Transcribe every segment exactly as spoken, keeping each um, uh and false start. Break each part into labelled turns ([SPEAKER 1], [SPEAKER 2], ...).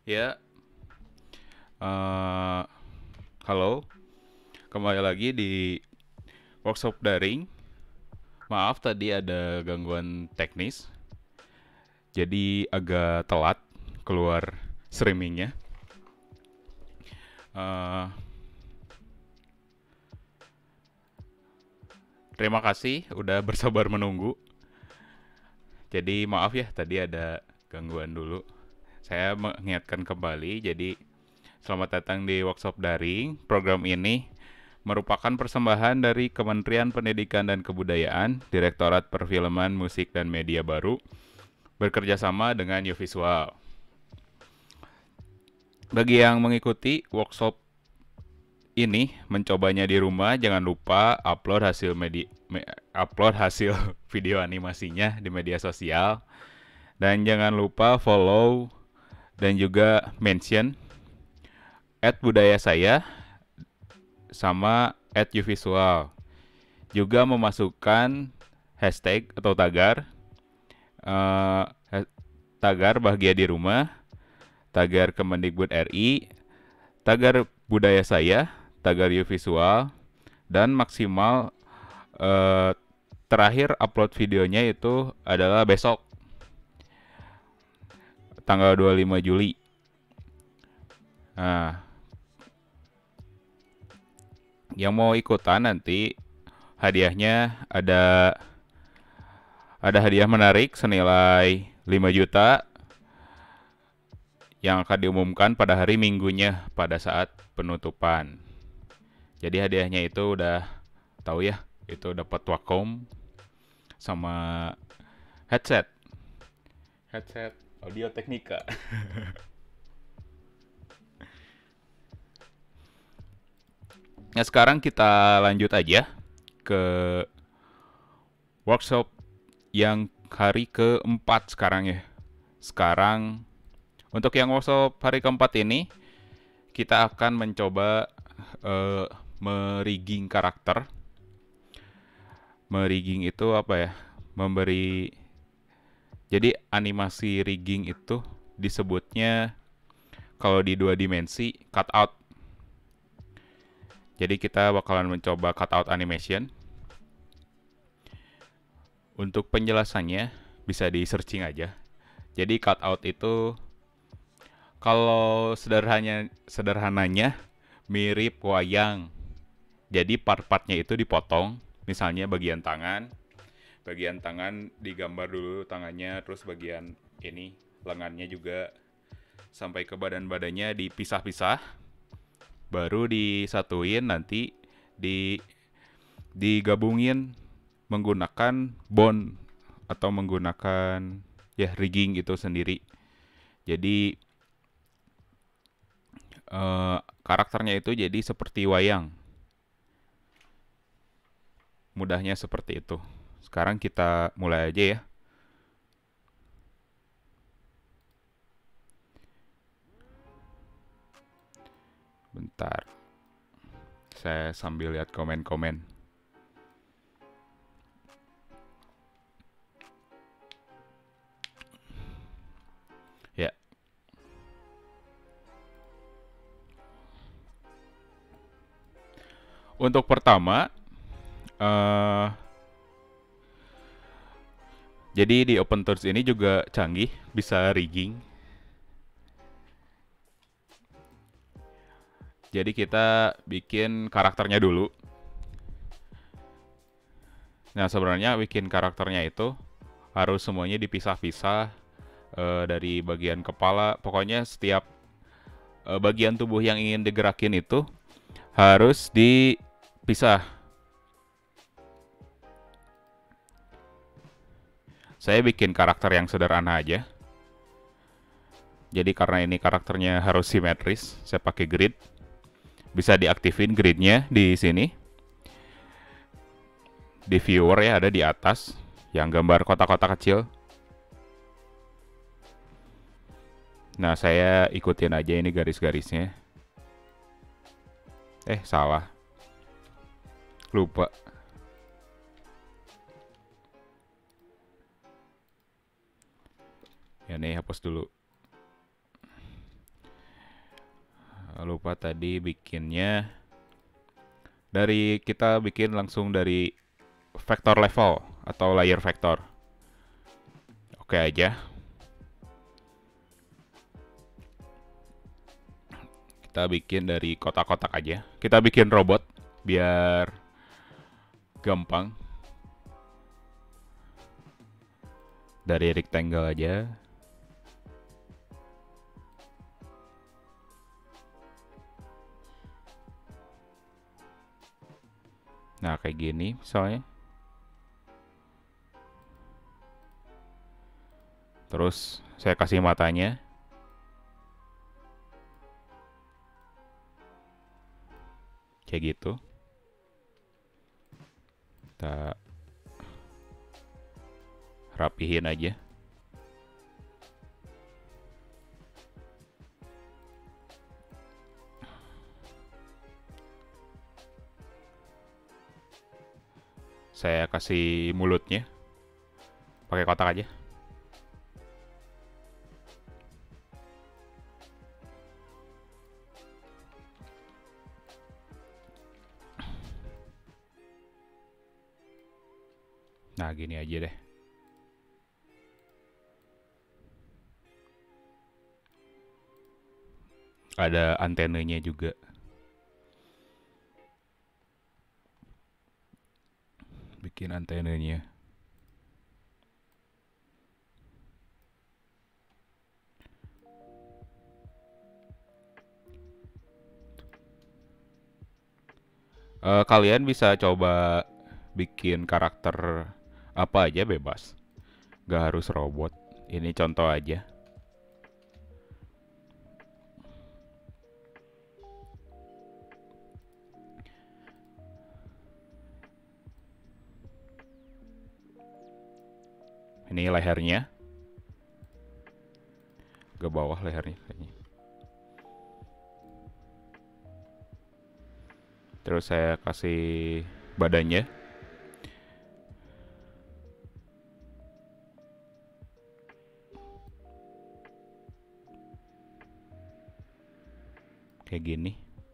[SPEAKER 1] Ya, eh, halo, kembali lagi di workshop daring. Maaf tadi ada gangguan teknis, jadi agak telat keluar streamingnya. Eh, Terima kasih udah bersabar menunggu. Jadi maaf ya tadi ada gangguan dulu. Saya mengingatkan kembali, jadi selamat datang di workshop daring. Program ini merupakan persembahan dari Kementerian Pendidikan dan Kebudayaan, Direktorat Perfilman, Musik, dan Media Baru, bekerja sama dengan Yovisual. Bagi yang mengikuti workshop ini, mencobanya di rumah, jangan lupa upload hasil media, upload hasil video animasinya di media sosial, dan jangan lupa follow dan juga mention at budaya saya sama at Yovisual. Juga memasukkan hashtag atau tagar, eh, tagar bahagia di rumah, tagar Kemendikbud R I, tagar budaya saya, tagar visual, dan maksimal eh, terakhir upload videonya itu adalah besok, tanggal dua puluh lima Juli. Nah, yang mau ikutan nanti hadiahnya ada ada hadiah menarik senilai lima juta yang akan diumumkan pada hari Minggunya pada saat penutupan. Jadi hadiahnya itu udah tahu ya, itu dapat Wacom sama headset. Headset Audio Technica. Nah, sekarang kita lanjut aja ke workshop yang hari keempat sekarang ya. Sekarang untuk yang workshop hari keempat ini kita akan mencoba uh, merigging karakter. Merigging itu apa ya? Memberi, jadi animasi rigging itu disebutnya kalau di dua dimensi cutout. Jadi kita bakalan mencoba cutout animation. Untuk penjelasannya bisa di searching aja. Jadi cutout itu kalau sederhananya sederhananya mirip wayang. Jadi part-partnya itu dipotong, misalnya bagian tangan, bagian tangan digambar dulu tangannya, terus bagian ini lengannya juga sampai ke badan-badannya dipisah-pisah, baru disatuin nanti di digabungin menggunakan bond atau menggunakan ya rigging itu sendiri. Jadi eh, karakternya itu jadi seperti wayang. Mudahnya seperti itu. Sekarang kita mulai aja ya. Bentar. Saya sambil lihat komen-komen. Ya. Untuk pertama, eh jadi di OpenTools ini juga canggih, bisa rigging. Jadi kita bikin karakternya dulu. Nah, sebenarnya bikin karakternya itu harus semuanya dipisah-pisah eh, dari bagian kepala. Pokoknya setiap eh, bagian tubuh yang ingin digerakin itu harus dipisah. Saya bikin karakter yang sederhana aja. Jadi karena ini karakternya harus simetris, saya pakai grid. Bisa diaktifin gridnya di sini. Di viewer ya, ada di atas yang gambar kotak-kotak kecil. Nah, saya ikutin aja ini garis-garisnya. Eh, salah. Lupa. Ya nih, hapus dulu. lupa tadi bikinnya dari kita bikin langsung dari vector level atau layer vector. Oke aja. Kita bikin dari kotak-kotak aja. Kita bikin robot biar gampang. Dari rectangle aja. Nah, kayak gini misalnya. Terus saya kasih matanya. Kayak gitu. Kita rapihin aja. Saya kasih mulutnya. Pakai kotak aja. Nah, gini aja deh. Ada antenanya juga. Bikin antenanya. Uh, kalian bisa coba bikin karakter apa aja bebas. Gak harus robot. Ini contoh aja. Ini lehernya. Ke bawah lehernya kayaknya. Terus saya kasih badannya. Kayak gini.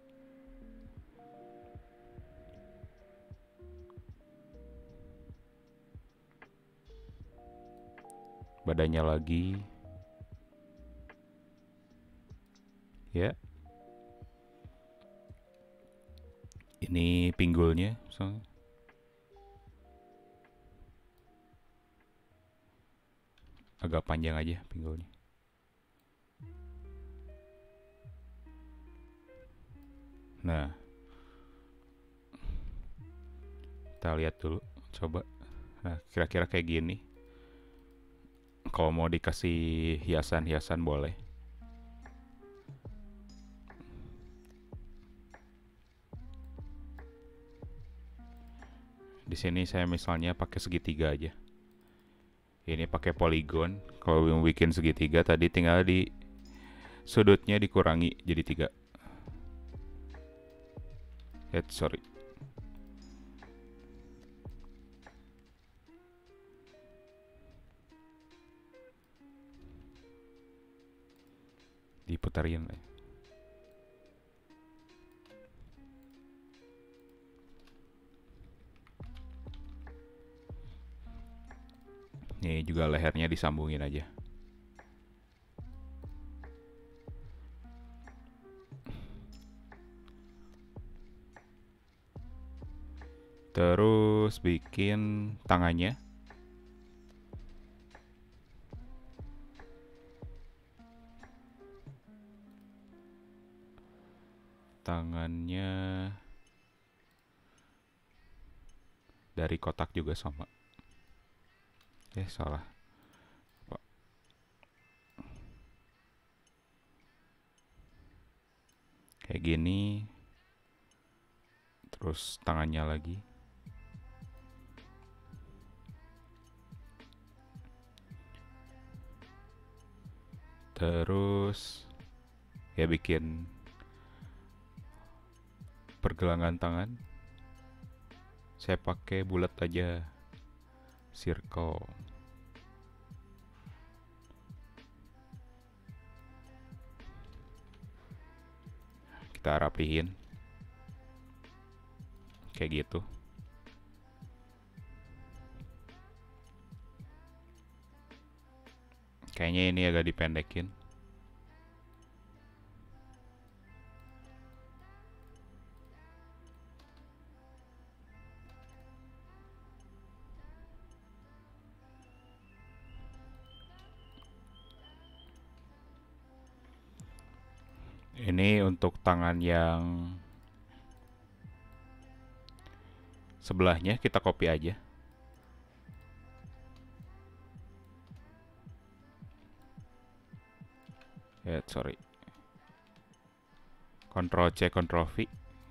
[SPEAKER 1] Badannya lagi. Ya. Ini pinggulnya misalnya. Agak panjang aja pinggulnya. Nah, kita lihat dulu, coba. Nah, kira-kira kayak gini. Kalau mau dikasih hiasan-hiasan boleh. Di sini saya misalnya pakai segitiga aja. Ini pakai polygon. Kalau mau bikin segitiga tadi tinggal di sudutnya dikurangi jadi tiga. Eh, sorry. Diputarin. Nih juga lehernya disambungin aja. Terus bikin tangannya. Tangannya dari kotak juga sama. Eh, salah. Apa? Kayak gini. Terus tangannya lagi. Terus ya bikin pergelangan tangan. Saya pakai bulat aja. Circle. kita rapihin kayak gitu. Kayaknya ini agak dipendekin. Ini untuk tangan yang sebelahnya kita copy aja. Ya, sorry. Ctrl C, Ctrl V.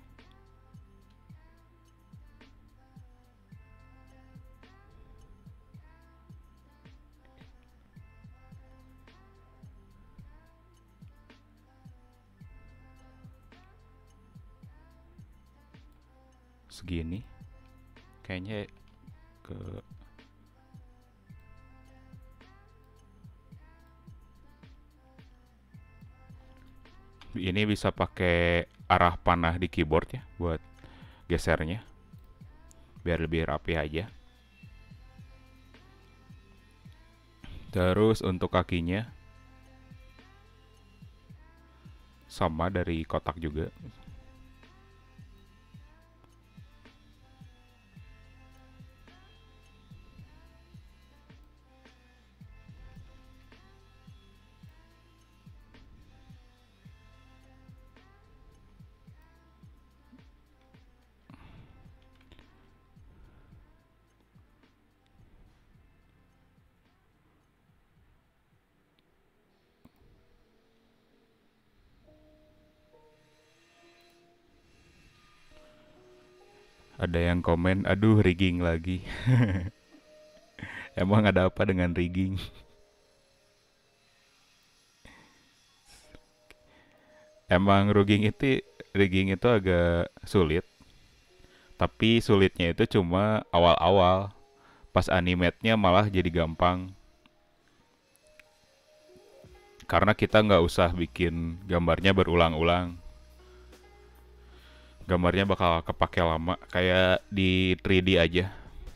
[SPEAKER 1] Segini. Kayaknya ke ini bisa pakai arah panah di keyboard ya buat gesernya biar lebih rapi aja. Terus untuk kakinya sama dari kotak juga. Ada yang komen, aduh rigging lagi. Emang ada apa dengan rigging? Emang rigging itu rigging itu agak sulit. Tapi sulitnya itu cuma awal-awal. Pas animate-nya malah jadi gampang. Karena kita nggak usah bikin gambarnya berulang-ulang. Gambarnya bakal kepake lama, kayak di tiga D aja.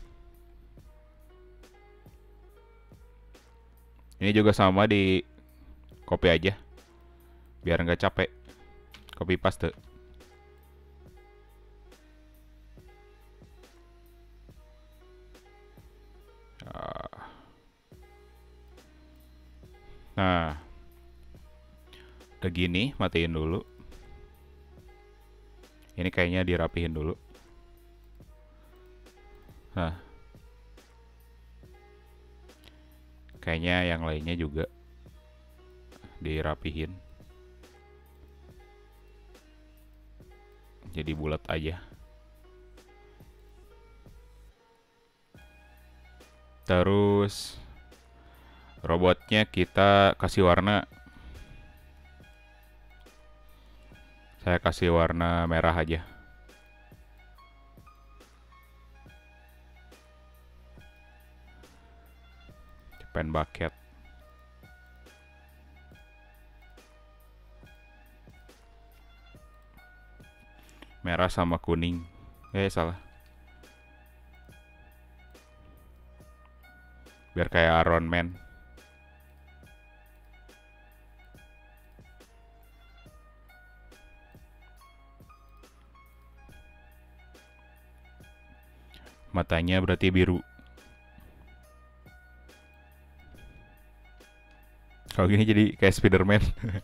[SPEAKER 1] Ini juga sama, di copy aja, biar nggak capek. Copy paste. Nah, udah gini, matiin dulu. Ini kayaknya dirapihin dulu. Nah, kayaknya yang lainnya juga dirapihin. Jadi bulat aja. Terus robotnya kita kasih warna. Saya kasih warna merah aja. Pen bucket. Merah sama kuning. Eh, salah. Biar kayak Iron Man. Matanya berarti biru. Kalau gini jadi kayak Spiderman.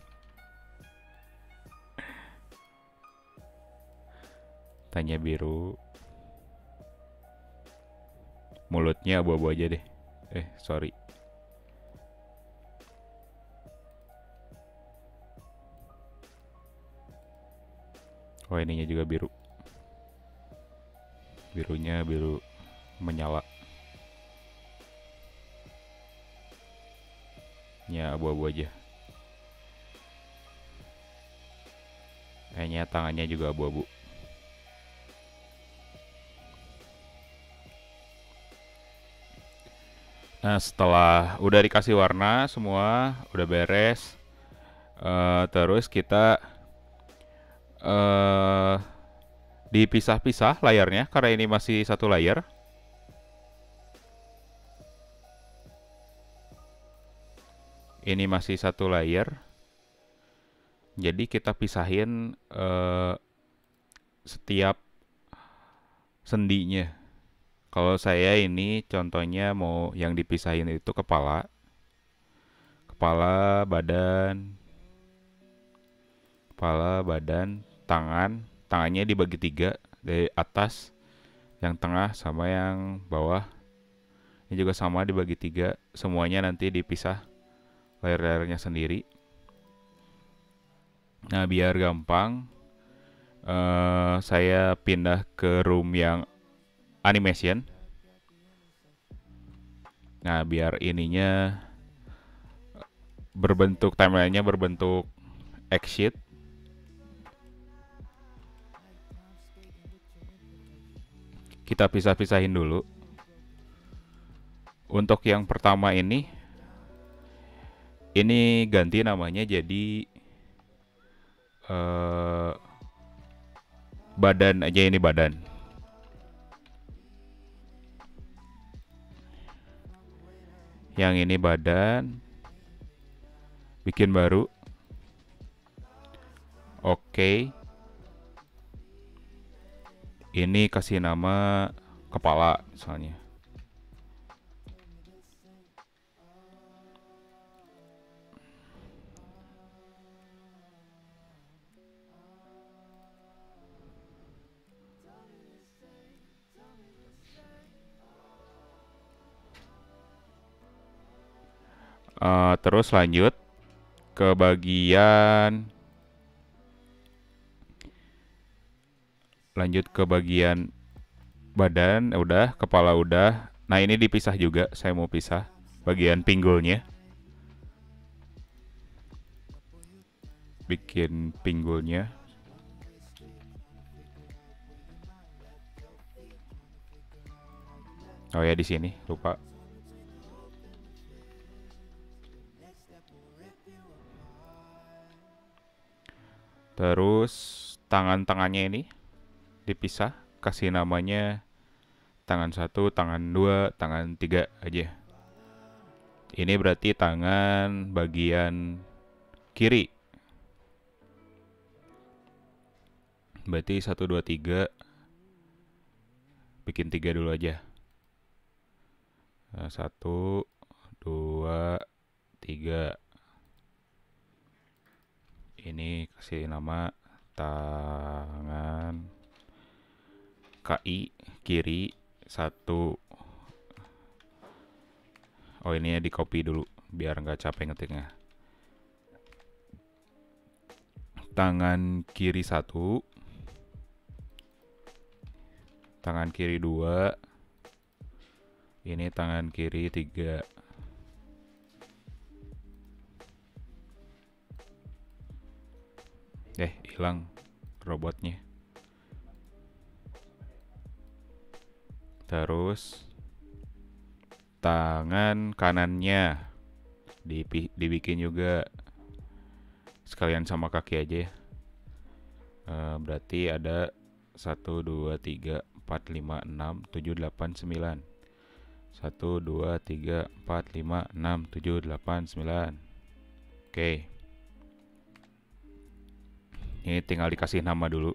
[SPEAKER 1] Matanya biru. Mulutnya abu-abu aja deh. Eh, sorry. Oh, ininya juga biru. Birunya biru menyala. Ya, abu-abu aja. Kayaknya tangannya juga abu-abu. Nah, setelah udah dikasih warna semua, udah beres. Uh, terus kita eh dipisah-pisah layarnya karena ini masih satu layar. Ini masih satu layar. Jadi kita pisahin eh, setiap sendinya. Kalau saya ini contohnya mau yang dipisahin itu kepala, kepala, badan, kepala, badan, tangan. Tangannya dibagi tiga dari atas, yang tengah sama yang bawah. Ini juga sama dibagi tiga. Semuanya nanti dipisah layar-layarnya sendiri. Nah, biar gampang, eh, saya pindah ke room yang animation. Nah, biar ininya berbentuk timelinenya berbentuk X sheet. Kita pisah-pisahin dulu. Untuk yang pertama ini, ini ganti namanya jadi eh, badan aja, ini badan. Yang ini badan, bikin baru. Oke. Ini kasih nama kepala misalnya. Uh, terus lanjut ke bagian lanjut ke bagian badan, udah, kepala udah. Nah, ini dipisah juga, saya mau pisah bagian pinggulnya. Bikin pinggulnya. Oh ya, di sini lupa. Terus tangan-tangannya ini dipisah, kasih namanya tangan satu, tangan dua, tangan tiga aja. Ini berarti tangan bagian kiri. Berarti satu, dua, tiga. Bikin tiga dulu aja. Satu, dua, tiga. Ini kasih nama tangan kaki kiri satu. Oh, ini ya di copy dulu biar nggak capek ngetiknya. Tangan kiri satu, tangan kiri dua, ini tangan kiri tiga. Eh, hilang robotnya. Terus tangan kanannya dibikin juga sekalian sama kaki aja ya. E, berarti ada satu, dua, tiga, empat, lima, enam, tujuh, delapan, sembilan. satu, dua, tiga, empat, lima, enam, tujuh, delapan, sembilan. Oke. Ini tinggal dikasih nama dulu.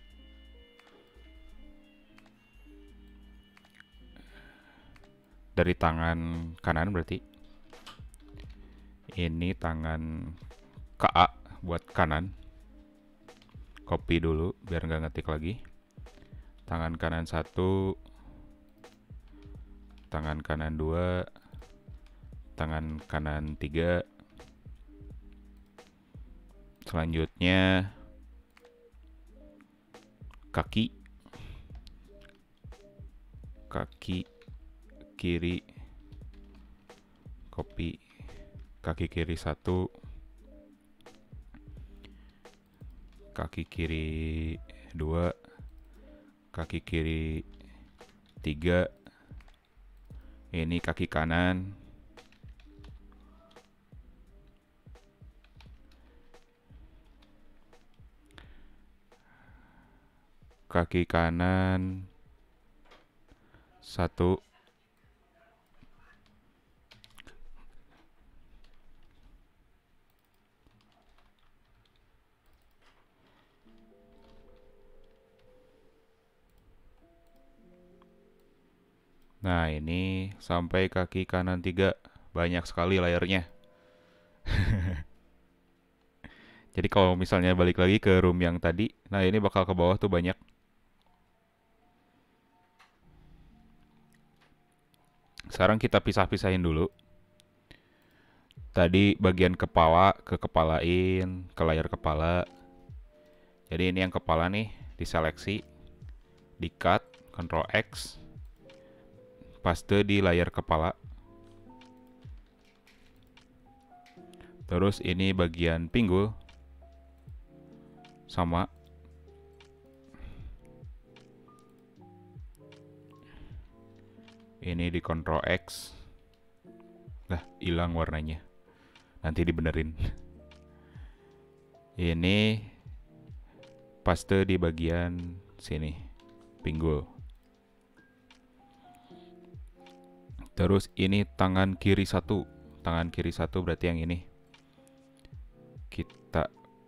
[SPEAKER 1] Dari tangan kanan berarti. Ini tangan K A buat kanan. Copy dulu biar nggak ngetik lagi. Tangan kanan satu, tangan kanan dua, tangan kanan tiga. Selanjutnya kaki, kaki kiri, copy, kaki kiri satu, kaki kiri dua, kaki kiri tiga, ini kaki kanan, kaki kanan satu. Nah, ini sampai kaki kanan tiga. Banyak sekali layarnya. Jadi kalau misalnya balik lagi ke room yang tadi, nah ini bakal ke bawah tuh banyak. Sekarang kita pisah-pisahin dulu. Tadi bagian kepala, ke kepalain, ke layar kepala. Jadi ini yang kepala nih, diseleksi, di cut, Ctrl X, paste di layar kepala. Terus ini bagian pinggul, sama. Ini di Ctrl X. Lah, hilang warnanya. Nanti dibenerin. Ini paste di bagian sini, pinggul. Terus ini tangan kiri satu. Tangan kiri satu berarti yang ini. Kita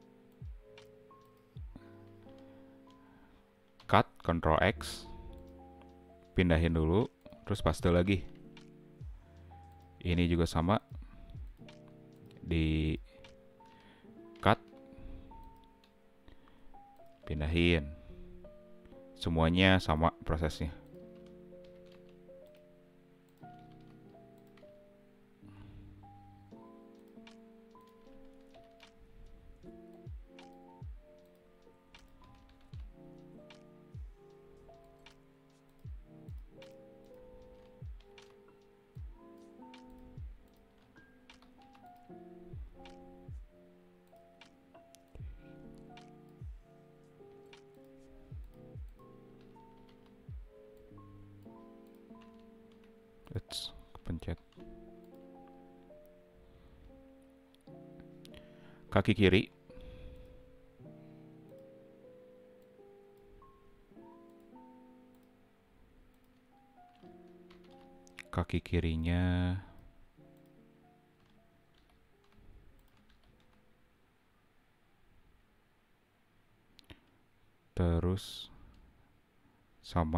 [SPEAKER 1] cut, Ctrl X, pindahin dulu, terus paste lagi. Ini juga sama, di cut, pindahin. Semuanya sama prosesnya. Let's pencet. Kaki kiri. Kaki kirinya terus sama.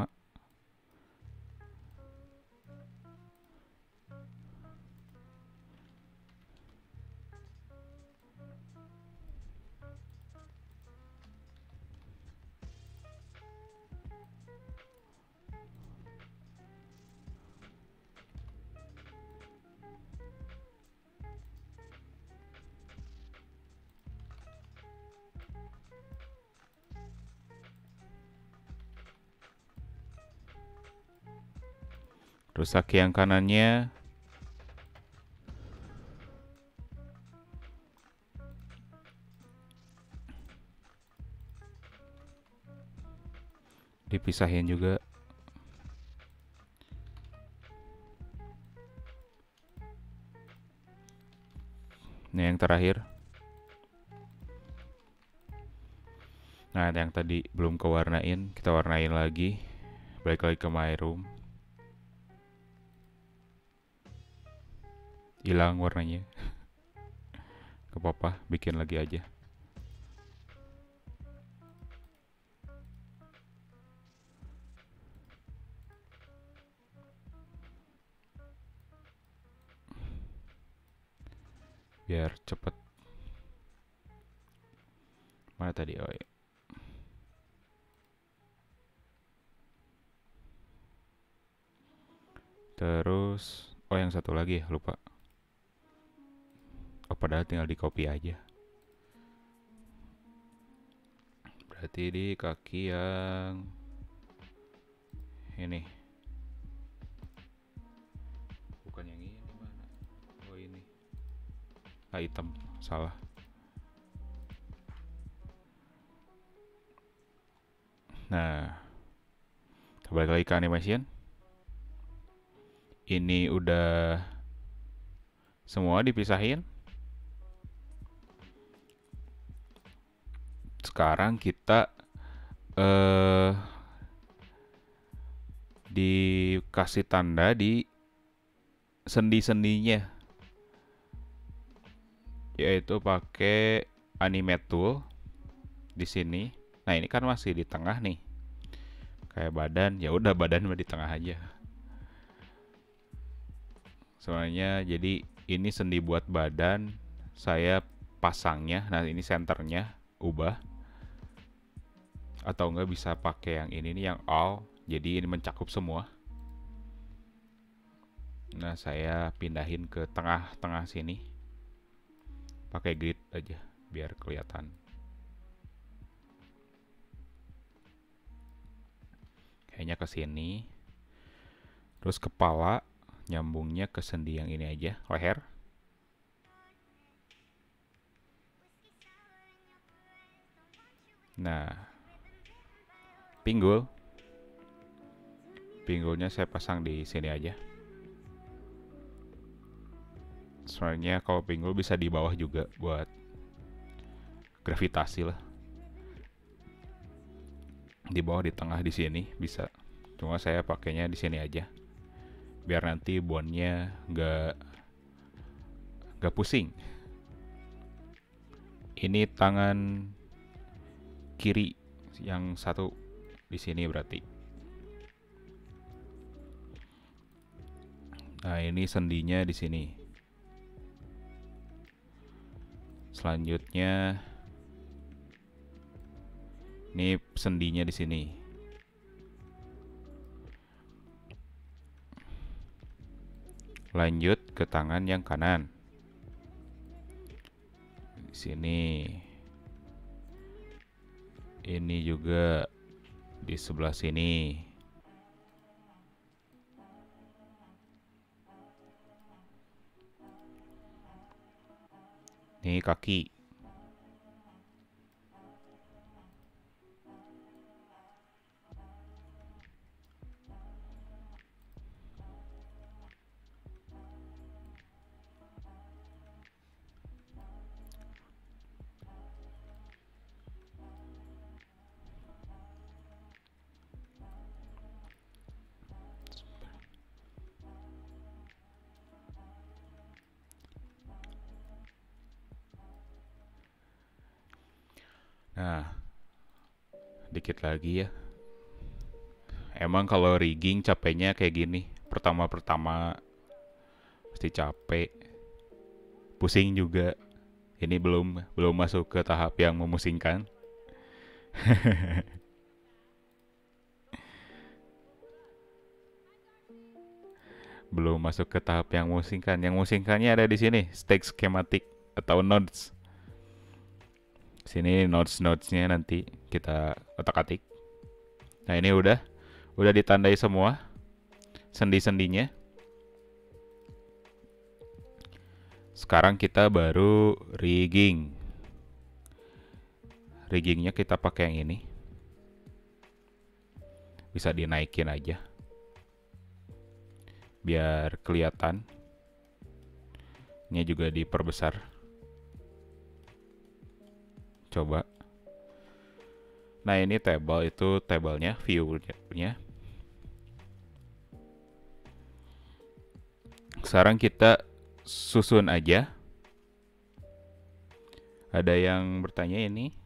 [SPEAKER 1] Terus kaki yang kanannya dipisahin juga. Ini yang terakhir. Nah, yang tadi belum kewarnain, kita warnain lagi. Balik lagi ke My Room. Hilang warnanya. Gak apa-apa, bikin lagi aja. Biar cepet. Mana tadi? Oh iya. Terus, oh yang satu lagi ya, lupa. Oh, padahal tinggal di copy aja. Berarti di kaki yang ini. Bukan yang ini mana? Oh ini. Ah, hitam, salah. Nah, balik lagi ke animation. Ini udah semua dipisahin. Sekarang kita eh dikasih tanda di sendi-sendinya, yaitu pakai animate tool di sini. Nah, ini kan masih di tengah nih. Kayak badan, ya udah badan mah di tengah aja. Soalnya jadi ini sendi buat badan, saya pasangnya. Nah, ini senternya ubah. Atau enggak bisa pakai yang ini nih, yang all. Jadi ini mencakup semua. Nah, saya pindahin ke tengah-tengah sini. Pakai grid aja biar kelihatan. Kayaknya ke sini. Terus kepala nyambungnya ke sendi yang ini aja, leher. Nah, pinggul. Pinggulnya saya pasang di sini aja. Soalnya kalau pinggul bisa di bawah juga buat gravitasi lah. Di bawah, di tengah, di sini bisa. Cuma saya pakainya di sini aja. Biar nanti bondnya nggak nggak pusing. Ini tangan kiri yang satu di sini berarti. Nah, ini sendinya di sini. Selanjutnya ini sendinya di sini. Lanjut ke tangan yang kanan. Di sini. Ini juga di sebelah sini. Ini kaki. Nah, dikit lagi ya. Emang kalau rigging capeknya kayak gini. Pertama-pertama pasti capek, pusing juga. Ini belum belum masuk ke tahap yang memusingkan. Belum masuk ke tahap yang memusingkan. Yang memusingkannya ada di sini, stack schematic atau nodes. Sini nodes-nodesnya nanti kita otak-atik. Nah, ini udah udah ditandai semua sendi-sendinya. Sekarang kita baru rigging. Riggingnya kita pakai yang ini. Bisa dinaikin aja. Biar kelihatan. Ini juga diperbesar. Coba. Nah, ini table, itu tablenya, view-nya. Sekarang kita susun aja. Ada yang bertanya ini.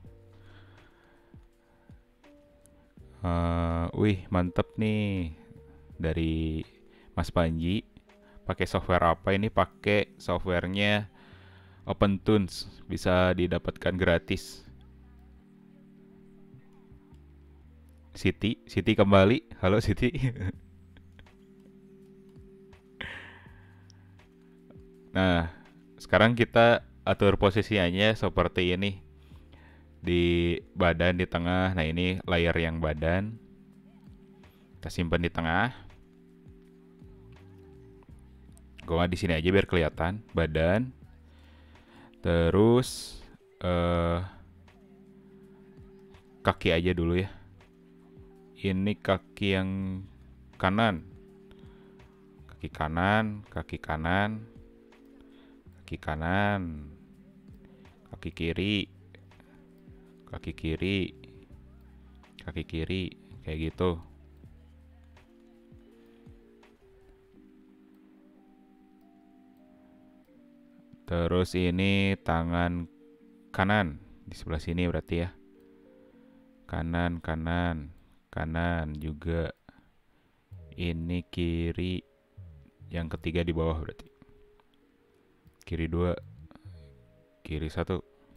[SPEAKER 1] Uh, wih, mantep nih. Dari Mas Panji. Pakai software apa ini? Pakai softwarenya OpenTunes, bisa didapatkan gratis. Siti, Siti kembali. Halo Siti. Nah, sekarang kita atur posisinya seperti ini. Di badan di tengah. Nah, ini layer yang badan. Kita simpan di tengah. Gua di sini aja biar kelihatan badan. Terus uh, kaki aja dulu ya. Ini kaki yang kanan. Kaki kanan, kaki kanan, kaki kanan, kaki kiri, kaki kiri, kaki kiri kayak gitu. Terus ini tangan kanan di sebelah sini berarti ya. Kanan, kanan, kanan juga. Ini kiri, yang ketiga di bawah berarti. Kiri dua, kiri satu.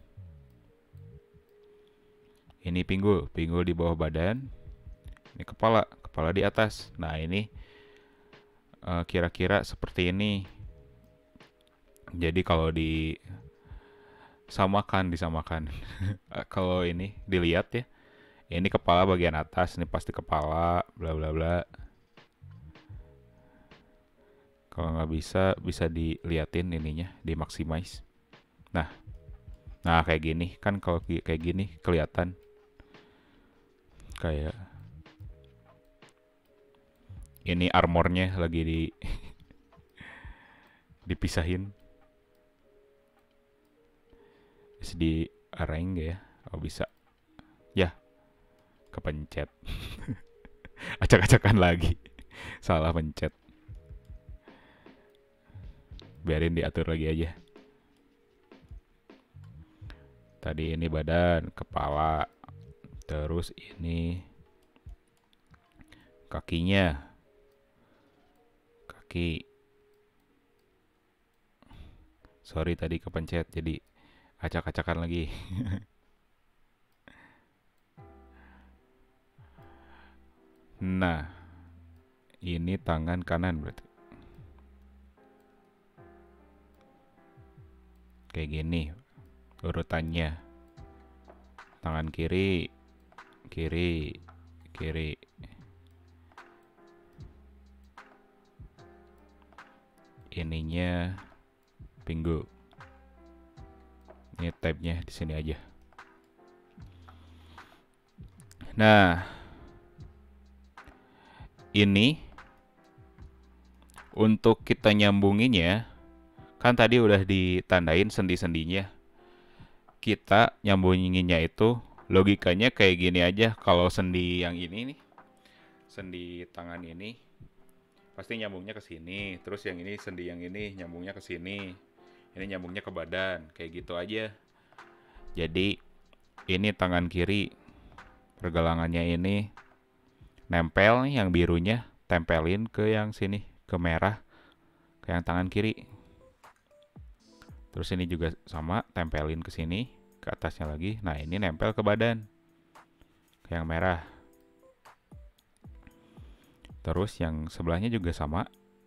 [SPEAKER 1] Ini pinggul, pinggul di bawah badan. Ini kepala, kepala di atas. Nah ini uh, kira-kira seperti ini. Jadi kalau disamakan, disamakan. Kalau ini dilihat ya. Ini kepala bagian atas, ini pasti kepala, bla bla bla. Kalau nggak bisa, bisa diliatin ininya, di maximize. Nah, nah kayak gini kan, kalau kayak gini kelihatan kayak ini armornya lagi di dipisahin. Bisa di arrange gak ya? Oh bisa. Ya, kepencet. Acak-acakan lagi. Salah pencet. Biarin diatur lagi aja. Tadi ini badan, kepala. Terus ini kakinya. Kaki. Sorry tadi kepencet, jadi acak-acakan lagi. Nah, ini tangan kanan berarti. Kayak gini urutannya. Tangan kiri, kiri, kiri. Ininya pinggul. Ini tab-nya di sini aja. Nah, ini untuk kita nyambunginnya, kan tadi udah ditandain sendi-sendinya. Kita nyambunginnya itu logikanya kayak gini aja. Kalau sendi yang ini nih, sendi tangan ini pasti nyambungnya ke sini. Terus yang ini, sendi yang ini nyambungnya ke sini. Ini nyambungnya ke badan, kayak gitu aja. Jadi ini tangan kiri, pergelangannya ini nempel nih, yang birunya tempelin ke yang sini, ke merah, ke yang tangan kiri. Terus ini juga sama, tempelin ke sini, ke atasnya lagi. Nah ini nempel ke badan, ke yang merah. Terus yang sebelahnya juga sama.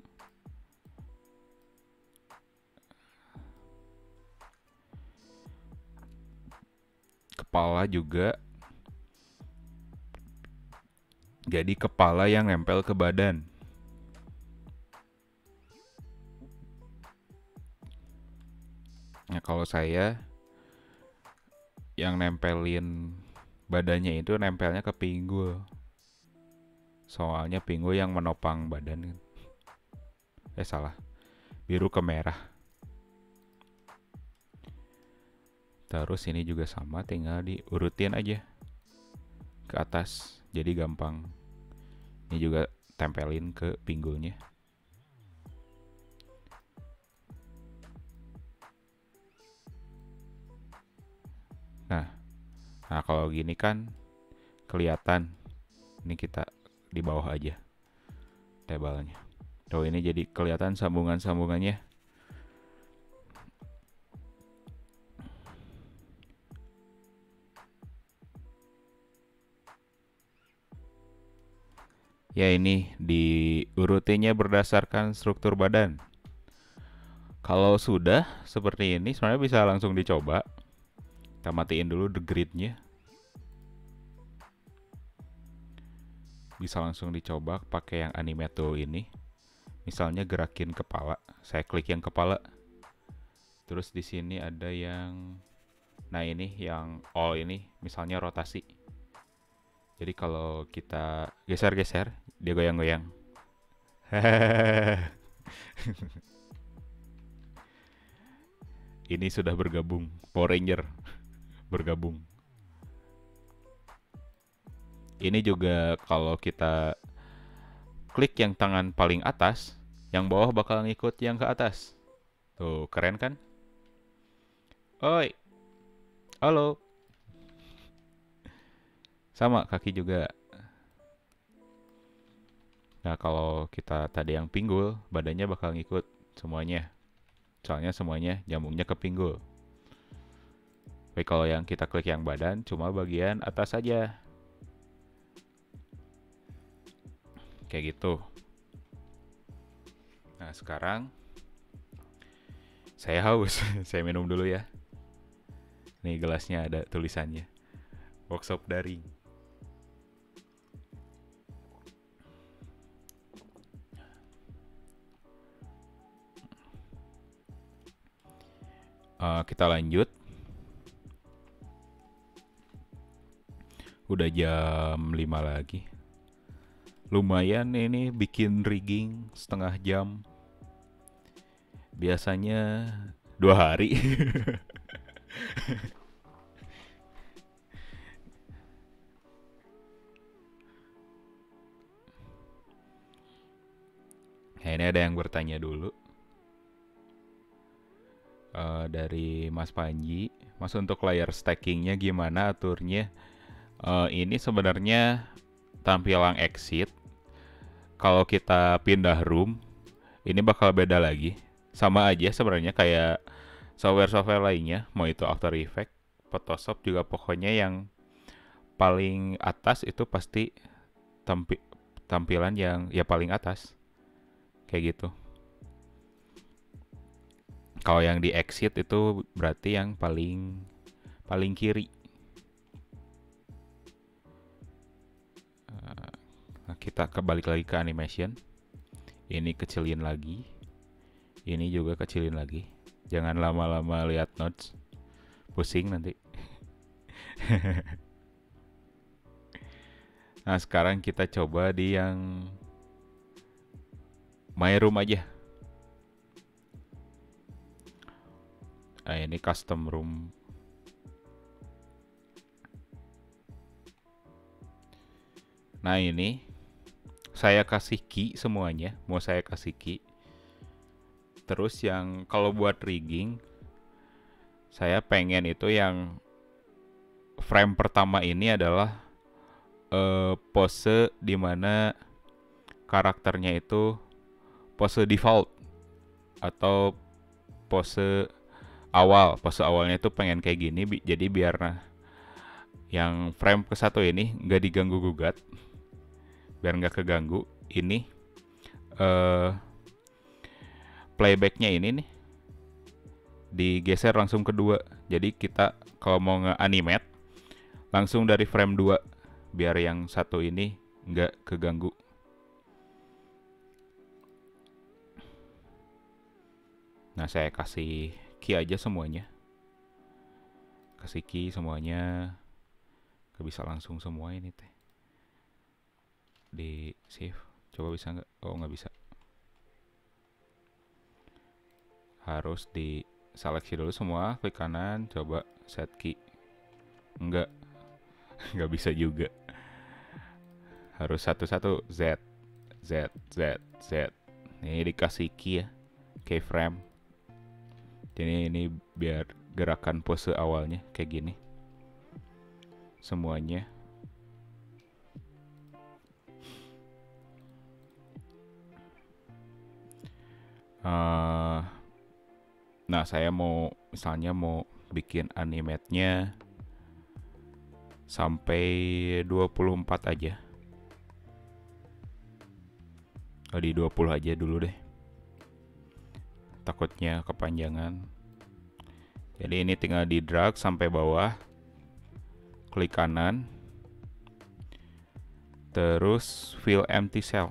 [SPEAKER 1] Kepala juga. Jadi kepala yang nempel ke badan. Nah kalau saya yang nempelin badannya itu nempelnya ke pinggul. Soalnya pinggul yang menopang badan. Eh salah. Biru ke merah. Terus ini juga sama, tinggal diurutin aja ke atas. Jadi gampang. Ini juga tempelin ke pinggulnya. Nah, nah kalau gini kan kelihatan. Ini kita di bawah aja tabelnya. Tuh ini jadi kelihatan sambungan-sambungannya. Ya ini diurutinya berdasarkan struktur badan. Kalau sudah seperti ini sebenarnya bisa langsung dicoba. Kita matiin dulu the grid-nya. Bisa langsung dicoba pakai yang animate tool ini. Misalnya gerakin kepala, saya klik yang kepala. Terus di sini ada yang, nah ini yang all ini, misalnya rotasi. Jadi kalau kita geser-geser, dia goyang-goyang. Ini sudah bergabung, Power Ranger bergabung. Ini juga kalau kita klik yang tangan paling atas, yang bawah bakal ngikut yang ke atas. Tuh, keren kan? Oi, halo. Sama kaki juga. Nah, kalau kita tadi yang pinggul, badannya bakal ngikut semuanya. Soalnya semuanya nyambungnya ke pinggul. Tapi kalau yang kita klik yang badan, cuma bagian atas saja. Kayak gitu. Nah, sekarang saya haus. Saya minum dulu ya. Nih gelasnya ada tulisannya. Workshop daring. Uh, kita lanjut. Udah jam lima lagi. Lumayan ini bikin rigging setengah jam. Biasanya dua hari. Nah, ini ada yang bertanya dulu. Uh, dari Mas Panji. Mas, untuk layar stackingnya gimana aturnya? Uh, ini sebenarnya tampilan exit. Kalau kita pindah room, ini bakal beda lagi. Sama aja sebenarnya kayak software-software lainnya, mau itu After Effects, Photoshop juga, pokoknya yang paling atas itu pasti tampi tampilan yang ya paling atas. Kayak gitu. Kalau yang di exit itu berarti yang paling paling kiri. Nah, kita kebalik lagi ke animation. Ini kecilin lagi. Ini juga kecilin lagi. Jangan lama-lama lihat notes. Pusing nanti. Nah, sekarang kita coba di yang My Room aja. Nah, ini custom room. Nah, ini saya kasih key semuanya. Mau saya kasih key. Terus yang kalau buat rigging, saya pengen itu yang frame pertama ini adalah uh, pose dimana karakternya itu pose default atau pose awal. Pose awalnya itu pengen kayak gini, bi jadi biar nah, yang frame ke satu ini nggak diganggu gugat, biar nggak keganggu. Ini uh, playbacknya ini nih digeser langsung kedua. Jadi kita kalau mau nge-animate langsung dari frame dua biar yang satu ini nggak keganggu. Nah, saya kasih key aja semuanya. Kasih key semuanya. Gak bisa langsung semua ini teh. Di save. Coba bisa nggak? Oh, nggak bisa. Harus di seleksi dulu semua, klik kanan, coba set key. Enggak. Nggak bisa juga. Harus satu-satu. Z. Z. Z. Z. Ini dikasih key ya. Keyframe. Jadi ini biar gerakan pose awalnya kayak gini. Semuanya. Uh, nah, saya mau misalnya mau bikin animate-nya sampai dua puluh empat aja. Oh, di dua puluh aja dulu deh. Takutnya kepanjangan. Jadi ini tinggal di drag sampai bawah. Klik kanan. Terus fill empty cell.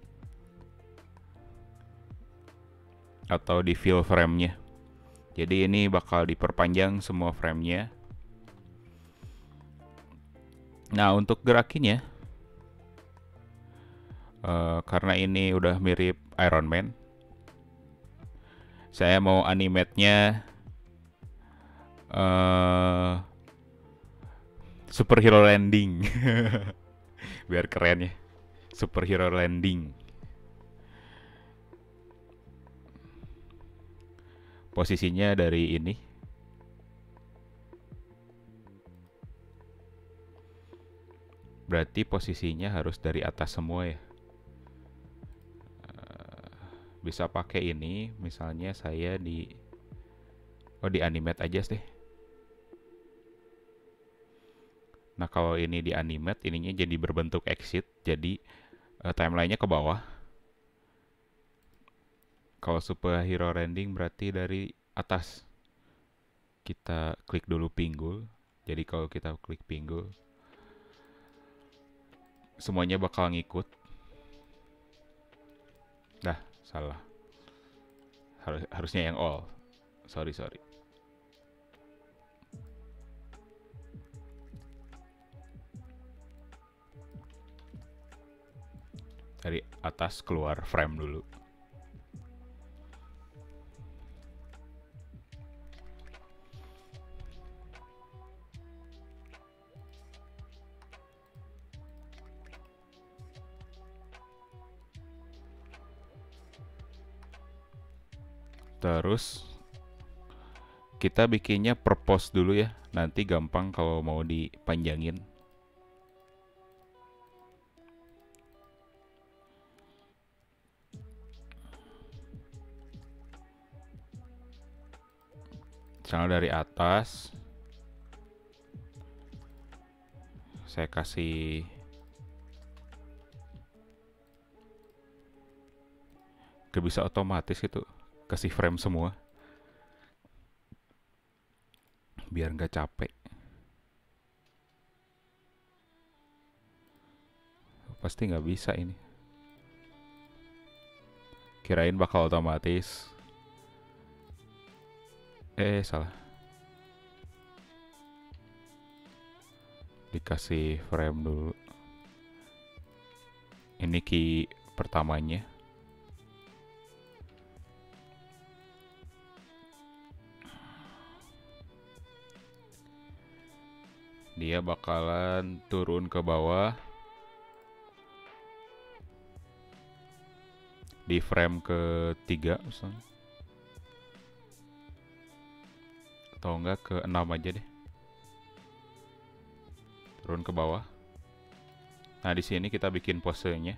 [SPEAKER 1] Atau di fill frame-nya. Jadi ini bakal diperpanjang semua frame-nya. Nah, untuk gerakinnya, uh, karena ini udah mirip Iron Man, saya mau animate-nya uh, superhero landing. Biar keren ya. Superhero landing. Posisinya dari ini. Berarti posisinya harus dari atas semua ya. Bisa pakai ini, misalnya saya di oh di animate aja deh. Nah kalau ini di animate, ininya jadi berbentuk exit, jadi uh, timelinenya ke bawah. Kalau superhero rending berarti dari atas. Kita klik dulu pinggul. Jadi kalau kita klik pinggul, semuanya bakal ngikut. Dah, salah. Harus, harusnya yang all. Sorry, sorry. Dari atas keluar frame dulu. Terus kita bikinnya per pose dulu ya. Nanti gampang kalau mau dipanjangin. Misalnya dari atas saya kasih gak bisa otomatis itu, kasih frame semua biar nggak capek. Pasti nggak bisa ini. Kirain bakal otomatis. Eh salah. Dikasih frame dulu. Ini key pertamanya. Dia bakalan turun ke bawah di frame ketiga misalnya. Atau enggak ke enam aja deh. Turun ke bawah. Nah, di sini kita bikin posenya.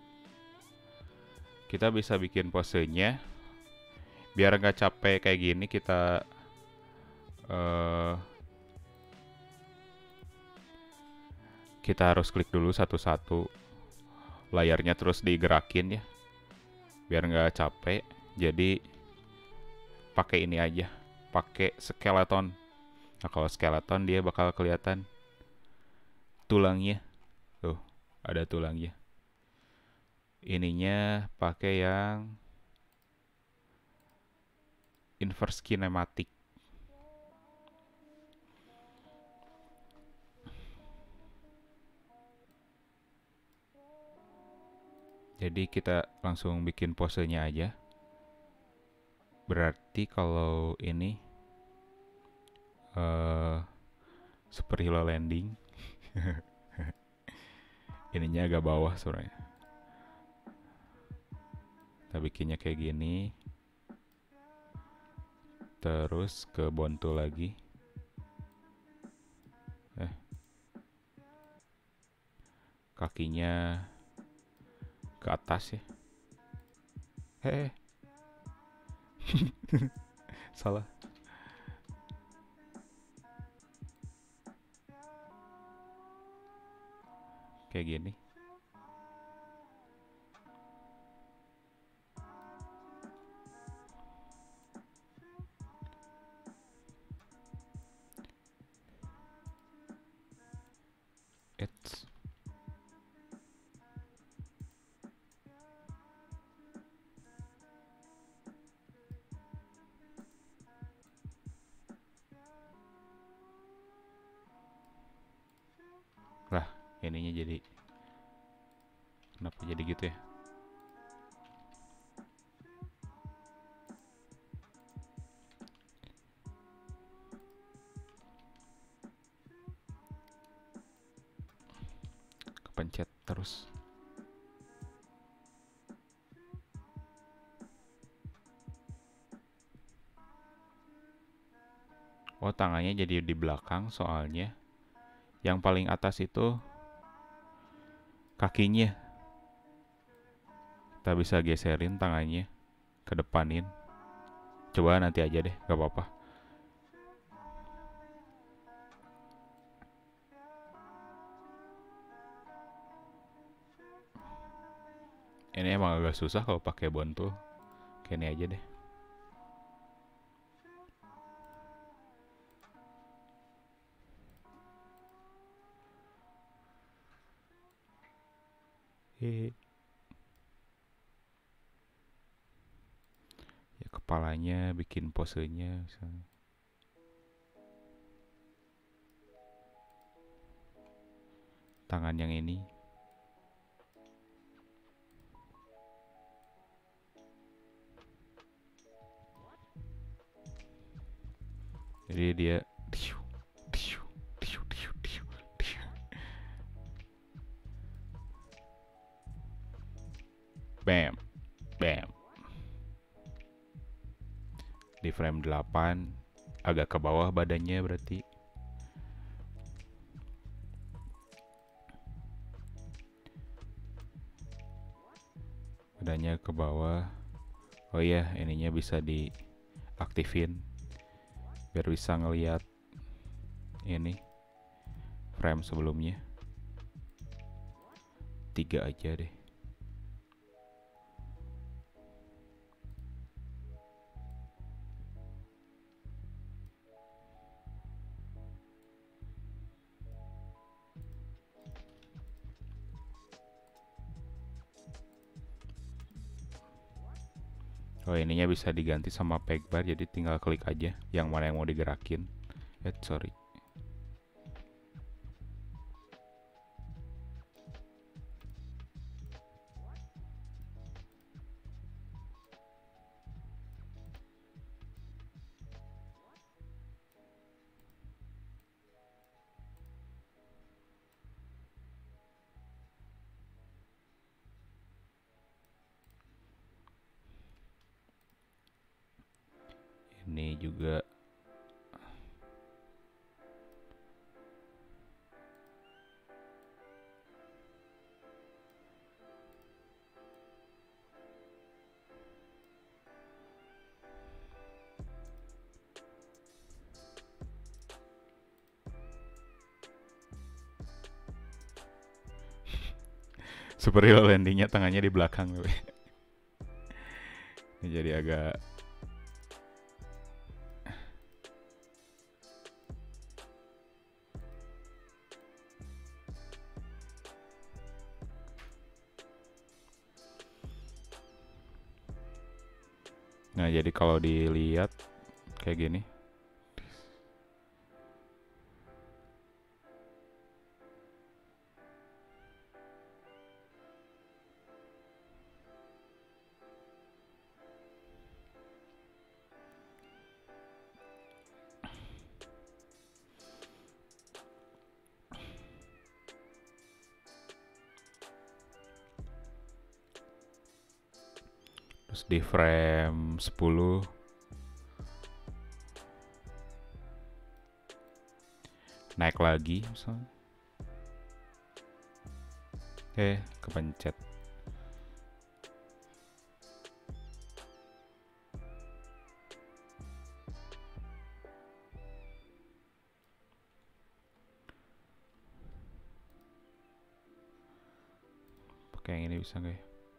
[SPEAKER 1] Kita bisa bikin posenya biar nggak capek kayak gini. Kita uh, kita harus klik dulu satu-satu layarnya, terus digerakin ya biar nggak capek. Jadi pakai ini aja, pakai skeleton. Nah kalau skeleton dia bakal kelihatan tulangnya. Tuh ada tulangnya. Ininya pakai yang inverse kinematic. Jadi kita langsung bikin posenya aja. Berarti kalau ini uh, superhero landing. Ininya agak bawah sebenarnya. Kita bikinnya kayak gini. Terus ke bontu lagi. Eh. Kakinya ke atas ya. Heh. Salah. Kayak gini. It's lah, ininya jadi kenapa jadi gitu ya? Kepencet. terus. Oh, tangannya jadi di belakang soalnya. Yang paling atas itu kakinya. Kita bisa geserin tangannya ke depanin. Coba nanti aja deh, gak apa-apa. Ini emang agak susah kalau pakai bontul. Kayak ini aja deh. Hehe. Ya kepalanya bikin posenya misalnya. Tangan yang ini. Jadi dia bam, bam. Di frame delapan agak ke bawah badannya berarti. Badannya ke bawah. Oh iya, ininya bisa diaktifin biar bisa ngelihat ini frame sebelumnya. Tiga aja deh. Oh, ininya bisa diganti sama peg bar, jadi tinggal klik aja yang mana yang mau digerakin. Eh, sorry. Ini juga superhero landingnya tangannya di belakang. Ini jadi agak Nah, jadi kalau dilihat kayak gini. Terus di frame sepuluh naik lagi misalnya. Eh, kepencet. Pakai yang ini bisa nggak ya?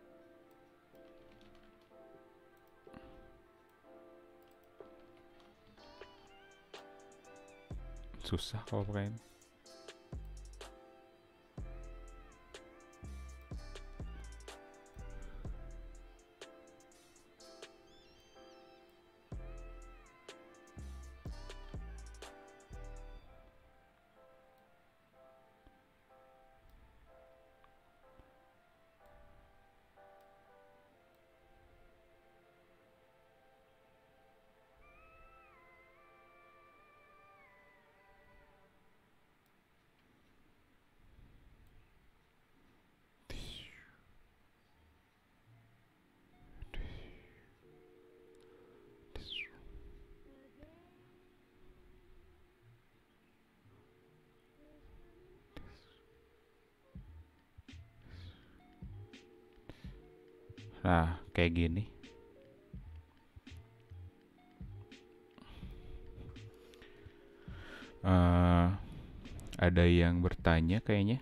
[SPEAKER 1] Susah kalau pakai ini. Nah, kayak gini. Uh, ada yang bertanya kayaknya.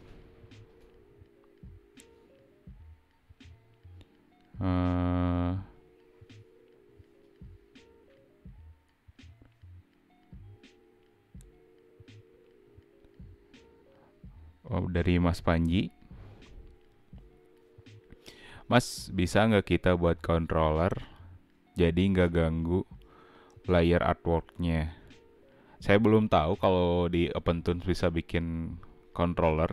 [SPEAKER 1] Uh, oh, dari Mas Panji. Mas, bisa nggak kita buat controller jadi nggak ganggu layer artworknya? Saya belum tahu kalau di OpenToonz bisa bikin controller.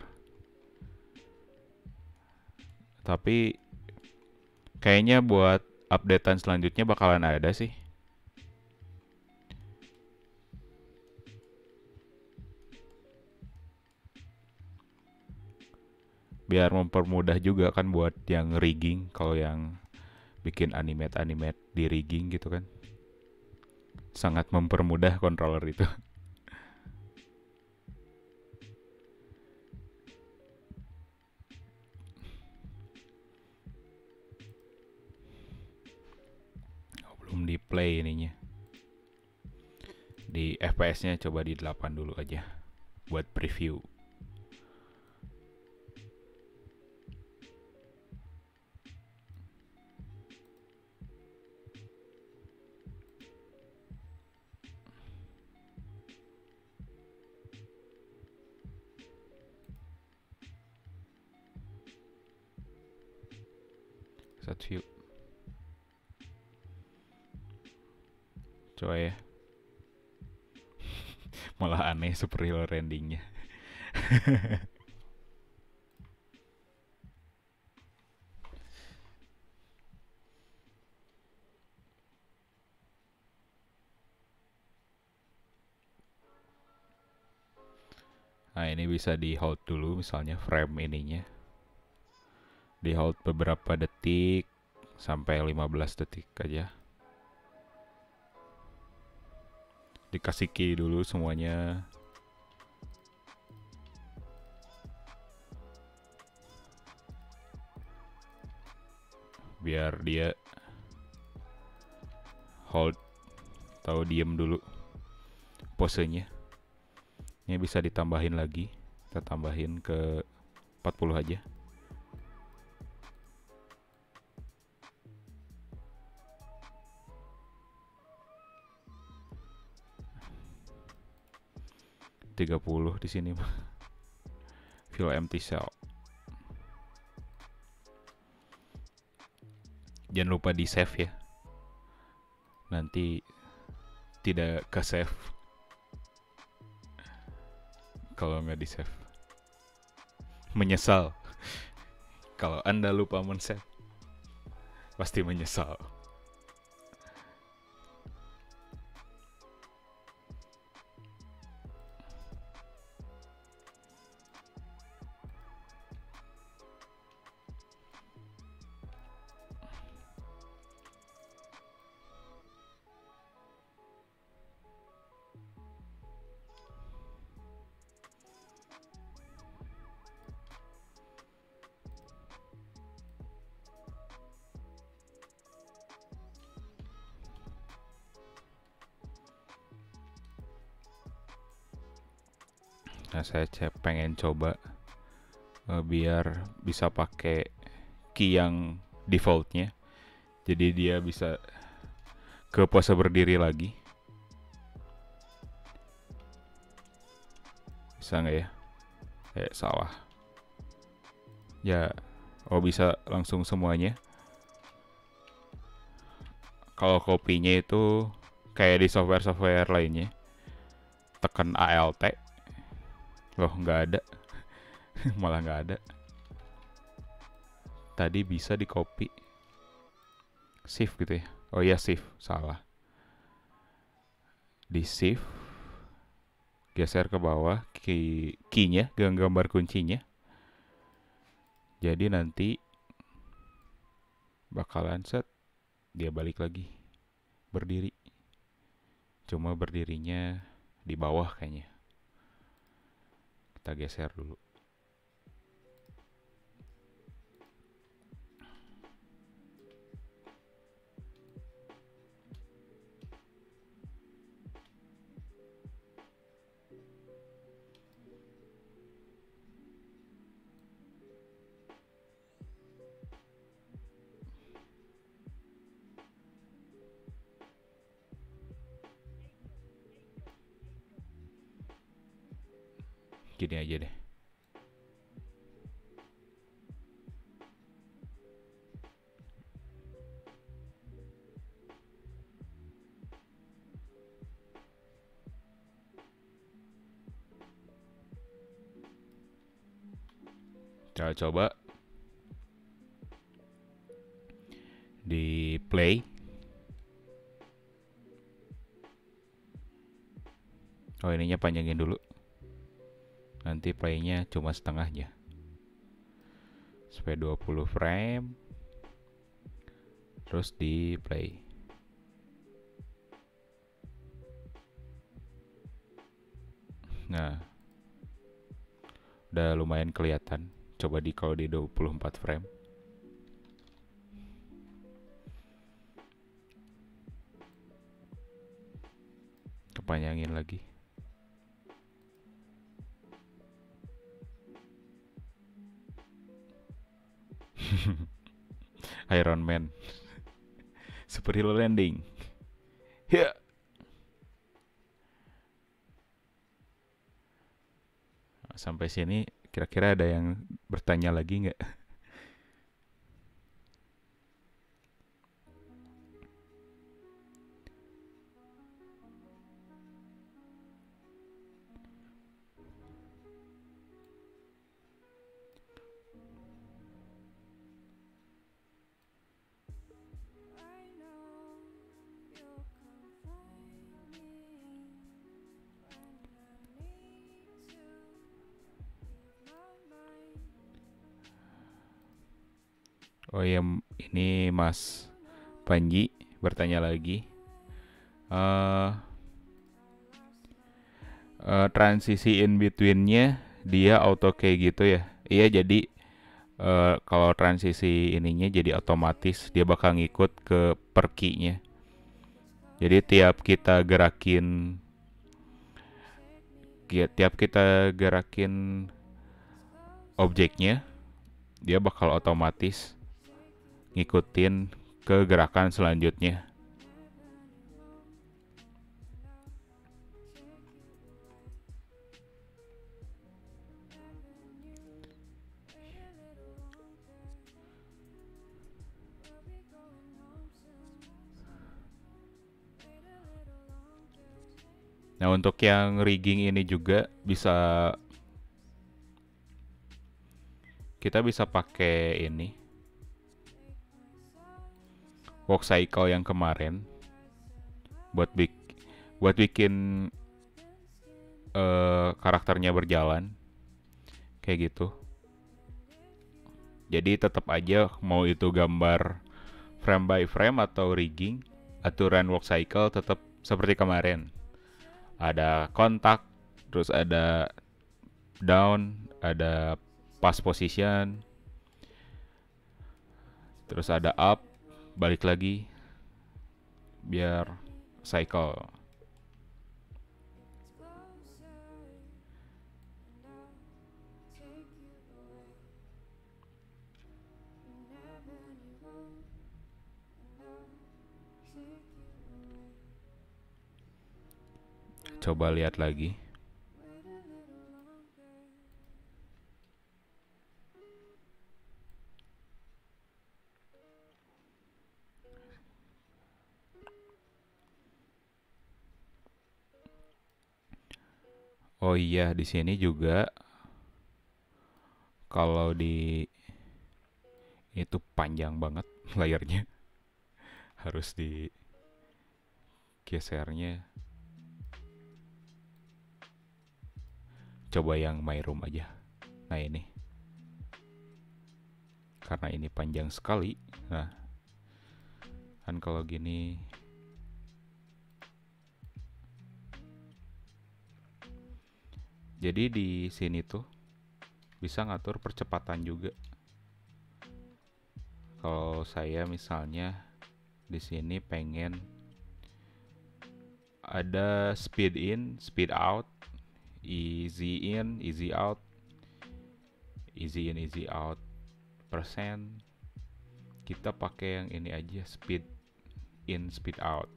[SPEAKER 1] Tapi kayaknya buat updatean selanjutnya bakalan ada sih. Biar mempermudah juga kan buat yang rigging, kalau yang bikin animate-animate di rigging gitu kan. Sangat mempermudah controller itu. Oh, belum di play ininya. Di F P S-nya coba di delapan dulu aja buat preview. Set view. Coba ya. Malah aneh superhero rendingnya. Nah, ini bisa di hold dulu, misalnya frame ininya. Di hold beberapa detik sampai lima belas detik aja. Dikasih key dulu semuanya. Biar dia hold atau diem dulu posenya. Ini bisa ditambahin lagi. Kita tambahin ke empat puluh aja. tiga puluh di sini. Fill empty cell. Jangan lupa di save ya. Nanti tidak ke save kalau nggak di save. Menyesal. Kalau Anda lupa men-save, pasti menyesal. Nah, saya pengen coba uh, biar bisa pakai key yang defaultnya. Jadi dia bisa ke pose berdiri lagi. Bisa nggak ya? Eh, salah. Ya, oh bisa langsung semuanya. Kalau kopinya itu kayak di software-software lainnya. Tekan Alt. Loh, nggak ada. Malah nggak ada. Tadi bisa di copy. Shift gitu ya. Oh iya, shift. Salah. Di shift. Geser ke bawah. Key, key-nya, gambar kuncinya. Jadi nanti bakalan set. Dia balik lagi. Berdiri. Cuma berdirinya di bawah kayaknya. Kita geser dulu. Gini aja deh. Kita coba di play. Oh, ininya panjangin dulu. Nanti playnya cuma setengahnya. Sampai dua puluh frame. Terus di play. Nah, udah lumayan kelihatan. Coba di kalau di dua puluh empat frame. Kepanjangin lagi. Iron Man. Superhero landing. Ya. Sampai sini kira-kira ada yang bertanya lagi nggak? Oh ya, ini Mas Panji bertanya lagi. Uh, uh, transisi in between-nya dia auto kayak gitu ya? Iya, jadi uh, kalau transisi ininya jadi otomatis dia bakal ngikut ke per key-nya. Jadi tiap kita gerakin, tiap kita gerakin objeknya, dia bakal otomatis ngikutin ke gerakan selanjutnya. Nah, untuk yang rigging ini juga bisa kita bisa pakai ini walk cycle yang kemarin buat bik buat bikin uh, karakternya berjalan kayak gitu. Jadi tetap aja mau itu gambar frame by frame atau rigging, aturan walk cycle tetap seperti kemarin. Ada kontak, terus ada down, ada pass position, terus ada up, balik lagi biar cycle. Coba lihat lagi. Oh iya, di sini juga kalau di itu panjang banget layarnya. Harus digesernya. Coba yang my room aja. Nah, ini. Karena ini panjang sekali. Nah, kan kalau gini jadi di sini tuh bisa ngatur percepatan juga. Kalau saya misalnya di sini pengen ada speed in, speed out, easy in, easy out, easy in, easy out persen. Kita pakai yang ini aja, speed in, speed out.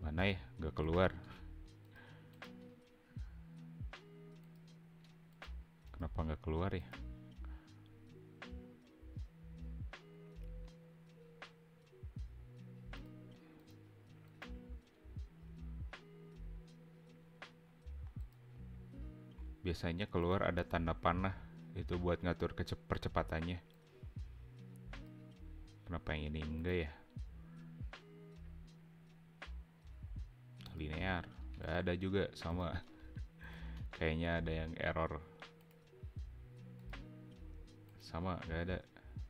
[SPEAKER 1] Mana ya? Nggak keluar. Kenapa nggak keluar ya? Biasanya keluar ada tanda panah. Itu buat ngatur percepatannya. Kenapa yang ini enggak ya? Linear. Nggak ada juga, sama. Kayaknya ada yang error. Sama, nggak ada.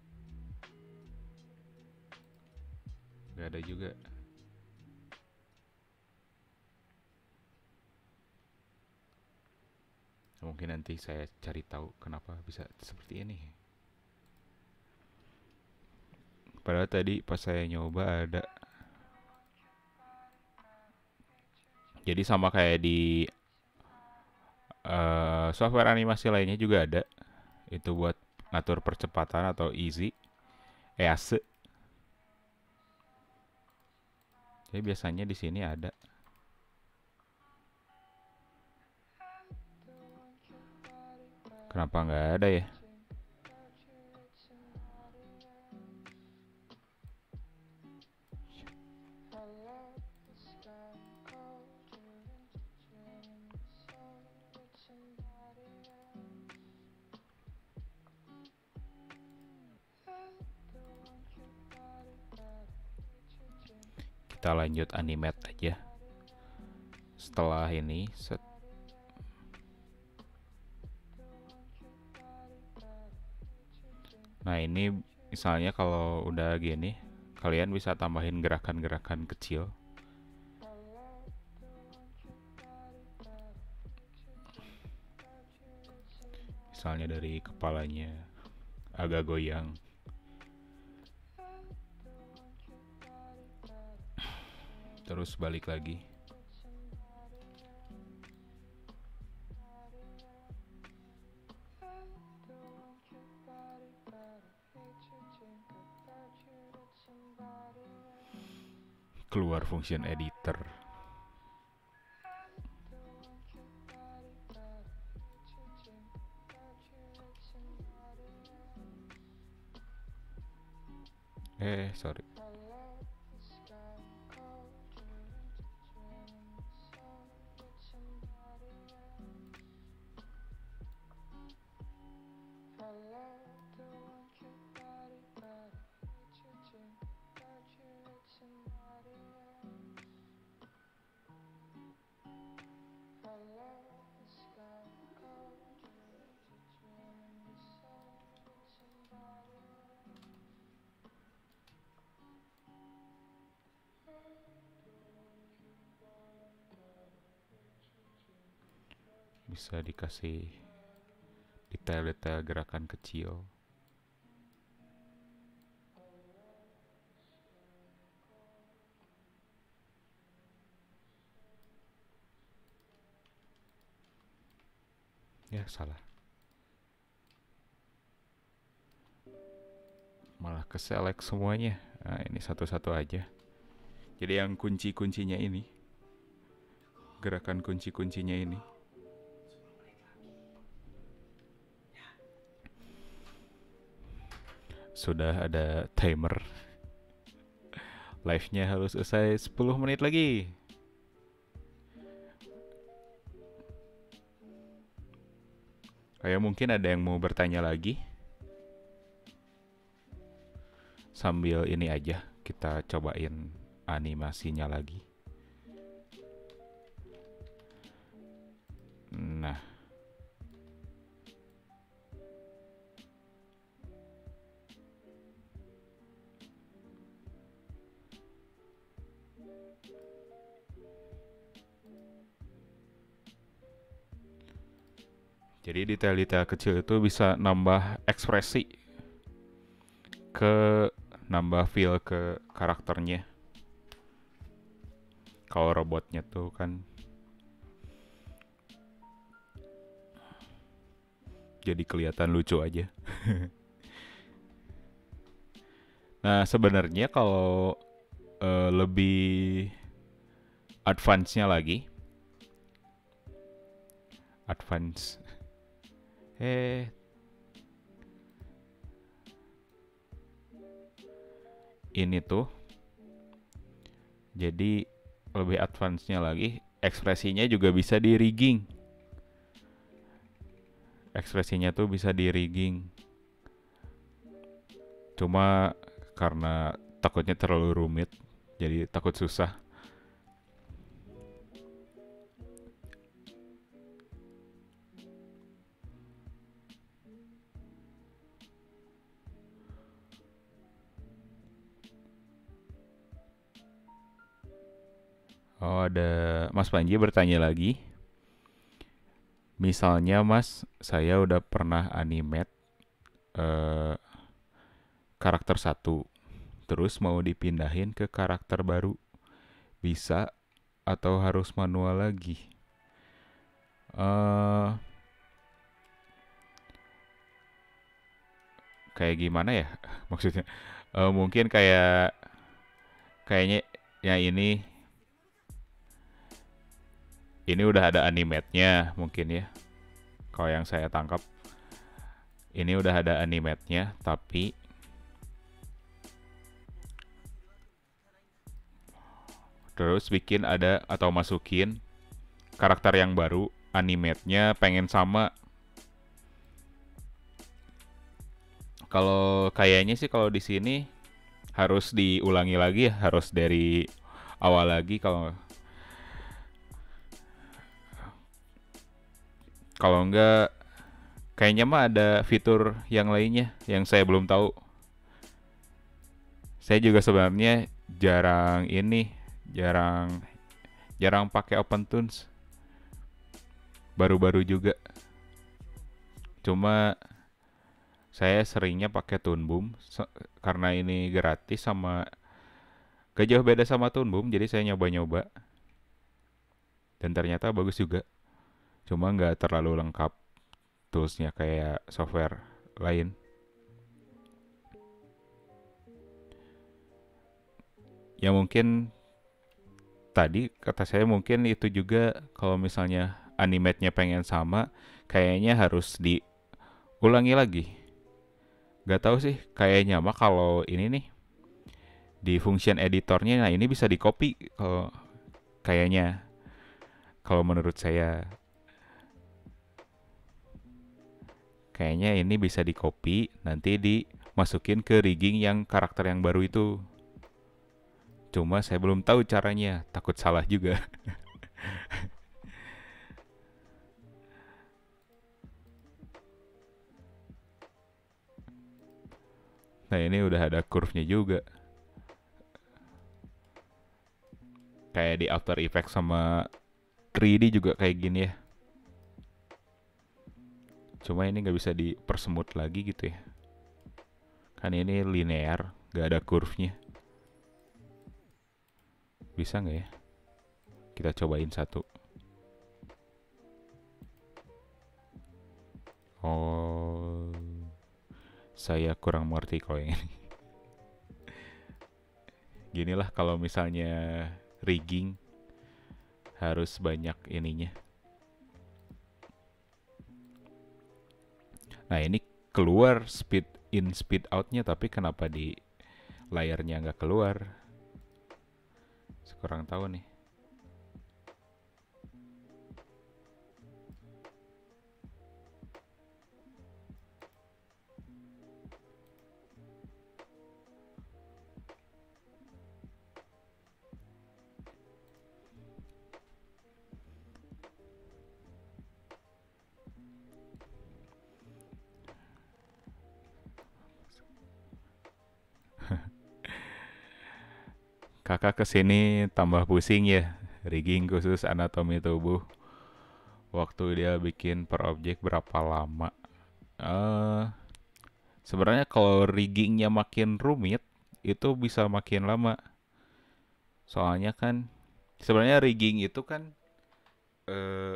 [SPEAKER 1] Nggak ada juga. Mungkin nanti saya cari tahu kenapa bisa seperti ini. Padahal tadi pas saya nyoba ada. Jadi sama kayak di uh, software animasi lainnya juga ada. Itu buat ngatur percepatan atau easy, E A S E. Jadi biasanya di sini ada. Kenapa nggak ada ya? Kita lanjut animate aja. Setelah ini set. Nah ini misalnya kalau udah gini, kalian bisa tambahin gerakan-gerakan kecil. Misalnya dari kepalanya agak goyang. Terus balik lagi. Keluar function editor. Eh, sorry. Bisa dikasih detail-detail gerakan kecil. Ya salah. Malah ke-select semuanya. Nah ini satu-satu aja. Jadi yang kunci-kuncinya ini, gerakan kunci-kuncinya ini, sudah ada timer. Live-nya harus selesai sepuluh menit lagi. Kayak mungkin ada yang mau bertanya lagi. Sambil ini aja kita cobain animasinya lagi. Nah, jadi detail-detail kecil itu bisa nambah ekspresi, ke nambah feel ke karakternya. Kalau robotnya tuh kan jadi kelihatan lucu aja. Nah sebenarnya kalau uh, lebih advance-nya lagi. Advance. Eh, ini tuh. Jadi lebih advance-nya lagi, ekspresinya juga bisa di rigging. Ekspresinya tuh bisa di rigging. Cuma karena takutnya terlalu rumit, jadi takut susah. Oh, ada Mas Panji bertanya lagi. Misalnya Mas, saya udah pernah animate eh, karakter satu, terus mau dipindahin ke karakter baru, bisa atau harus manual lagi? Eh, kayak gimana ya maksudnya? Eh, mungkin kayak kayaknya ya ini ini udah ada animate-nya mungkin ya. Kalau yang saya tangkap ini udah ada animate-nya, tapi terus bikin ada atau masukin karakter yang baru, animate-nya pengen sama. Kalau kayaknya sih kalau di sini harus diulangi lagi ya, harus dari awal lagi. Kalau kalau enggak, kayaknya mah ada fitur yang lainnya yang saya belum tahu. Saya juga sebenarnya jarang ini, jarang jarang pakai OpenTunes. Baru-baru juga. Cuma saya seringnya pakai Toonboom so- karena ini gratis sama gak jauh beda sama Toonboom, jadi saya nyoba-nyoba dan ternyata bagus juga. Cuma nggak terlalu lengkap toolsnya kayak software lain. Ya mungkin tadi kata saya mungkin itu juga kalau misalnya animate-nya pengen sama, kayaknya harus diulangi lagi. Gak tahu sih, kayaknya mah kalau ini nih di function editornya, nah ini bisa di copy kalau kayaknya. Kalau menurut saya, kayaknya ini bisa di copy nanti dimasukin ke rigging yang karakter yang baru itu. Cuma saya belum tahu caranya, takut salah juga. Nah ini udah ada curve-nya juga. Kayak di After Effects sama tiga D juga kayak gini ya. Cuma ini nggak bisa dipersemut lagi gitu ya. Kan ini linear, nggak ada curve-nya. Bisa nggak ya? Kita cobain satu. Oh, saya kurang mengerti kalau yang ini. Ginilah kalau misalnya rigging harus banyak ininya. Nah ini keluar speed in speed outnya, tapi kenapa di layarnya nggak keluar? Kurang tahu nih. Kakak kesini tambah pusing ya, rigging khusus anatomi tubuh. Waktu dia bikin per objek berapa lama? Eh, sebenarnya kalau riggingnya makin rumit, itu bisa makin lama. Soalnya kan, sebenarnya rigging itu kan eh,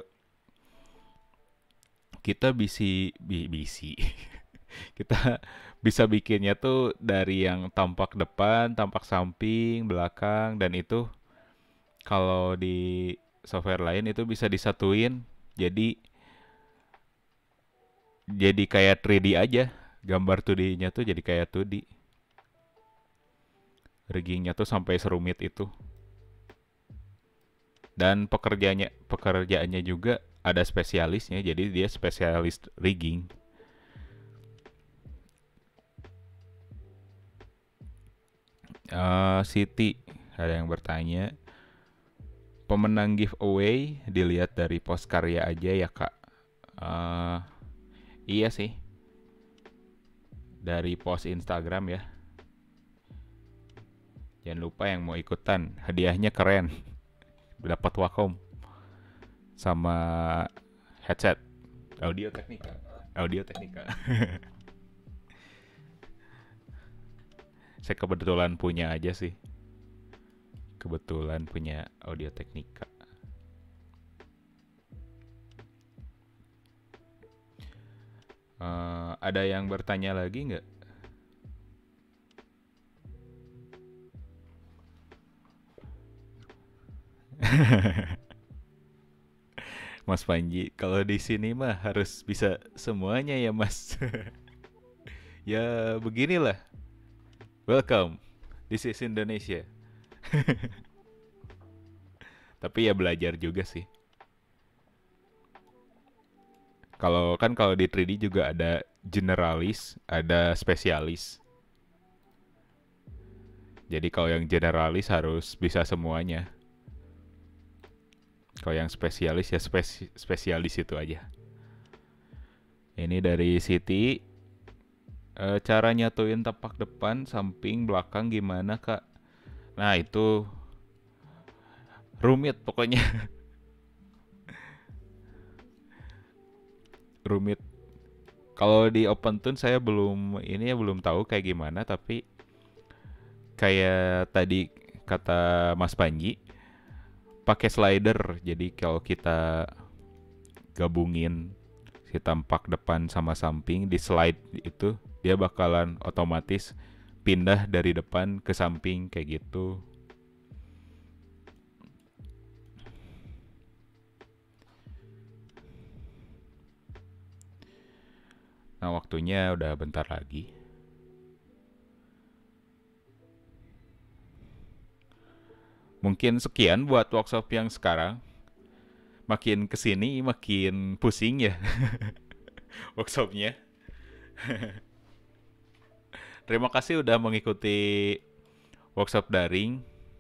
[SPEAKER 1] kita bisi, bi, bisi. Kita bisa bikinnya tuh dari yang tampak depan, tampak samping, belakang, dan itu Kalau di software lain itu bisa disatuin, jadi jadi kayak tiga D aja. Gambar dua D-nya tuh jadi kayak dua D. Riggingnya tuh sampai serumit itu. Dan pekerjaannya pekerjaannya juga ada spesialisnya, jadi dia spesialis rigging. Uh, Siti ada yang bertanya, pemenang giveaway dilihat dari post karya aja ya kak? Uh, iya sih, dari post Instagram ya. Jangan lupa yang mau ikutan, hadiahnya keren. Dapat Wacom sama headset Audio Technica. Audio Technica. Saya kebetulan punya aja sih. Kebetulan punya Audio Technica. Uh, ada yang bertanya lagi nggak? Mas Panji, kalau di sini mah harus bisa semuanya ya Mas. Ya beginilah. Welcome, this is Indonesia. Tapi ya belajar juga sih. Kalau kan kalau di tiga D juga ada generalis, ada spesialis. Jadi kalau yang generalis harus bisa semuanya. Kalau yang spesialis ya spesi spesialis itu aja. Ini dari Siti. E, cara nyatuin tapak depan, samping, belakang gimana kak? Nah itu rumit pokoknya. Rumit. Kalau di OpenTune saya belum ini ya belum tahu kayak gimana, tapi kayak tadi kata Mas Panji, pakai slider. Jadi kalau kita gabungin si tampak depan sama samping di slide itu, dia bakalan otomatis pindah dari depan ke samping kayak gitu. Nah, waktunya udah bentar lagi. Mungkin sekian buat workshop yang sekarang. Makin kesini makin pusing ya workshopnya. Terima kasih udah mengikuti workshop daring.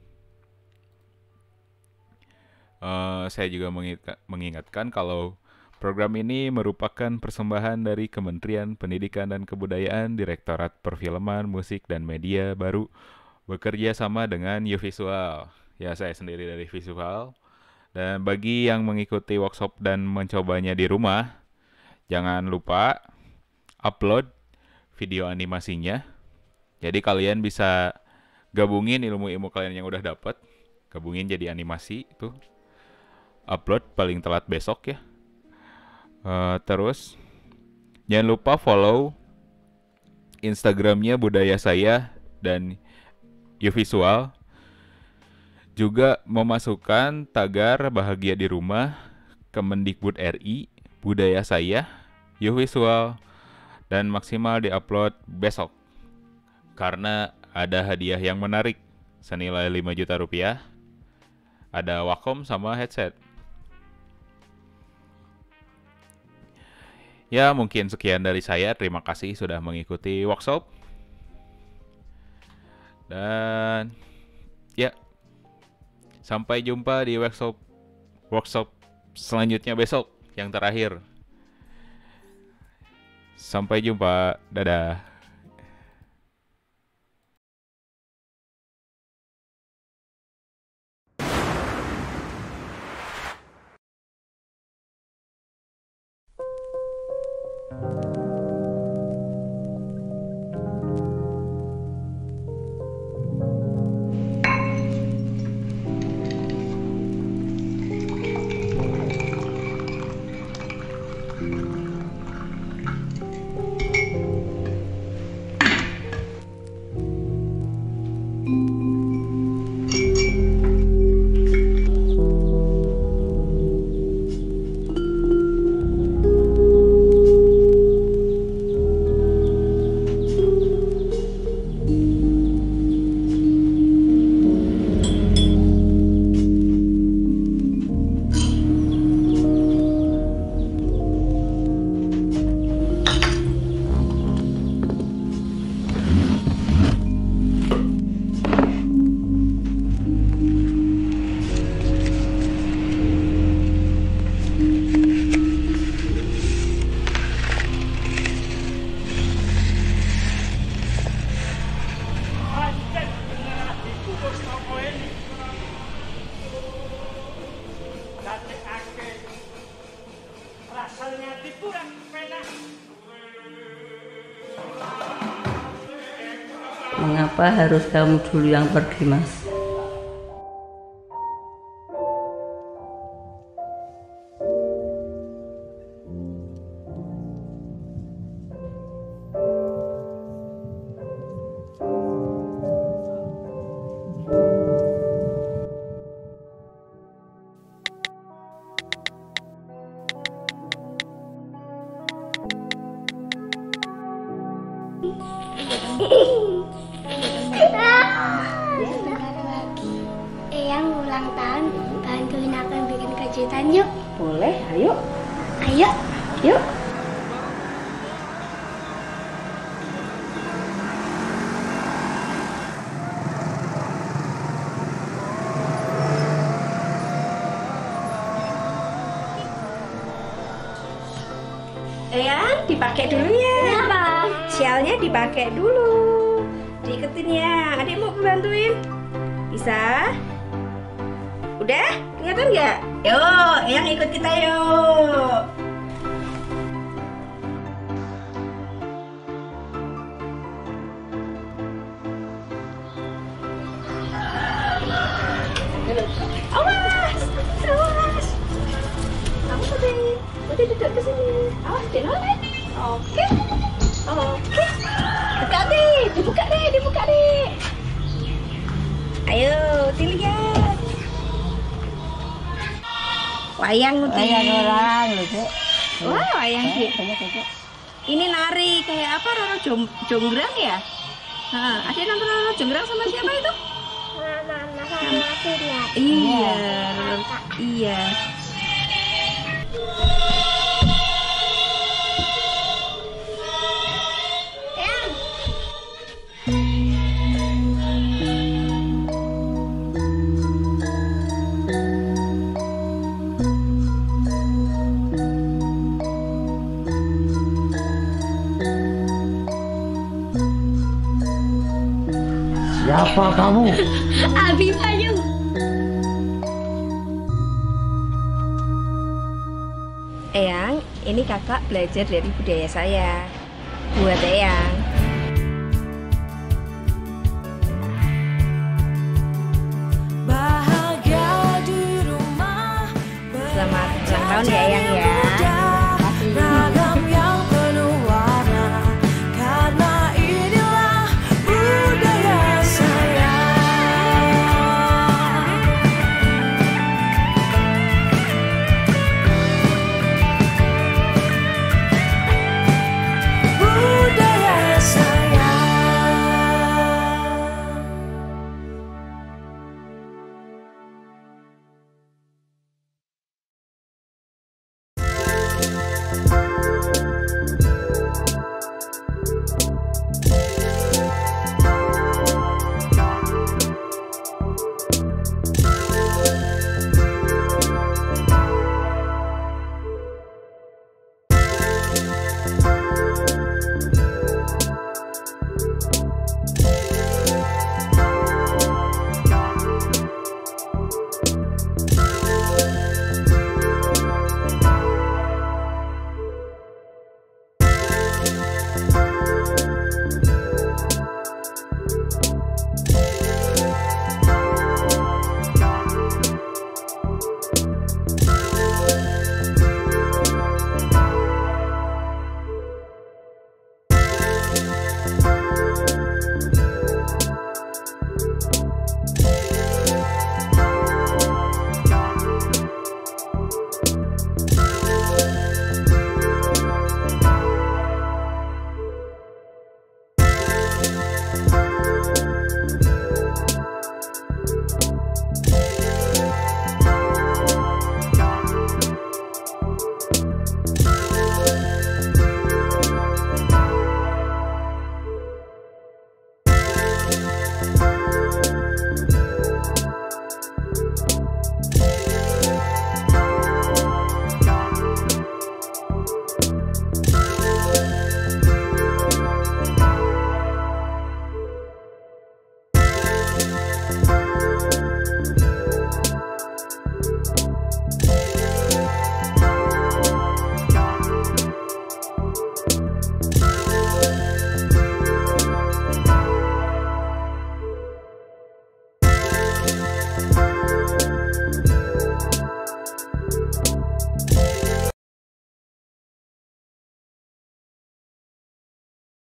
[SPEAKER 1] Uh, saya juga mengingatkan kalau program ini merupakan persembahan dari Kementerian Pendidikan dan Kebudayaan, Direktorat Perfilman, Musik, dan Media Baru, bekerja sama dengan YouVisual. Ya, saya sendiri dari visual. Dan bagi yang mengikuti workshop dan mencobanya di rumah, jangan lupa upload video animasinya. Jadi kalian bisa gabungin ilmu-ilmu kalian yang udah dapat, gabungin jadi animasi itu. Upload paling telat besok ya. Uh, terus jangan lupa follow Instagramnya Budaya Saya dan YouVisual. Juga memasukkan tagar bahagia di rumah, Kemendikbud R I, Budaya Saya, YouVisual, dan maksimal diupload besok. Karena ada hadiah yang menarik, senilai lima juta rupiah, ada Wacom sama headset. Ya, mungkin sekian dari saya. Terima kasih sudah mengikuti workshop. Dan ya, sampai jumpa di workshop workshop selanjutnya besok yang terakhir. Sampai jumpa. Dadah.
[SPEAKER 2] Mengapa harus kamu dulu yang pergi, Mas?
[SPEAKER 3] Eyang ulang tahun, bantuin aku bikin kejutan yuk.
[SPEAKER 2] Boleh, ayo.
[SPEAKER 3] Ayo.
[SPEAKER 2] Yuk. Eyang, dipakai dulu ya.
[SPEAKER 3] Kenapa?
[SPEAKER 2] Sialnya dipakai dulu. Diiketin ya. Adik mau bantuin? Bisa? Udah? Kelihatan nggak? Yuk, Eyang ikut kita yuk. Awas, awas. Kamu tadi, udah duduk ke sini. Awas, jangan. Oke, oke. Buka deh, dibuka deh, dibuka deh. Ayo, dilihat. Wayang Uti.
[SPEAKER 4] Wayang orang loh, Cek.
[SPEAKER 2] Wah, wayang
[SPEAKER 4] Eh,
[SPEAKER 2] Cek.
[SPEAKER 4] banyak, banyak.
[SPEAKER 2] Ini nari kayak apa? Roro Jong Jonggrang ya? Nah, ada nonton Roro Jonggrang sama siapa itu?
[SPEAKER 3] Mama sama Tina.
[SPEAKER 2] Iya, iya.
[SPEAKER 3] Eyang.
[SPEAKER 4] Siapa kamu?
[SPEAKER 3] Abi Payung.
[SPEAKER 2] Eyang, ini kakak belajar dari budaya saya. Buat Eyang. Selamat ulang tahun ya Eyang ya.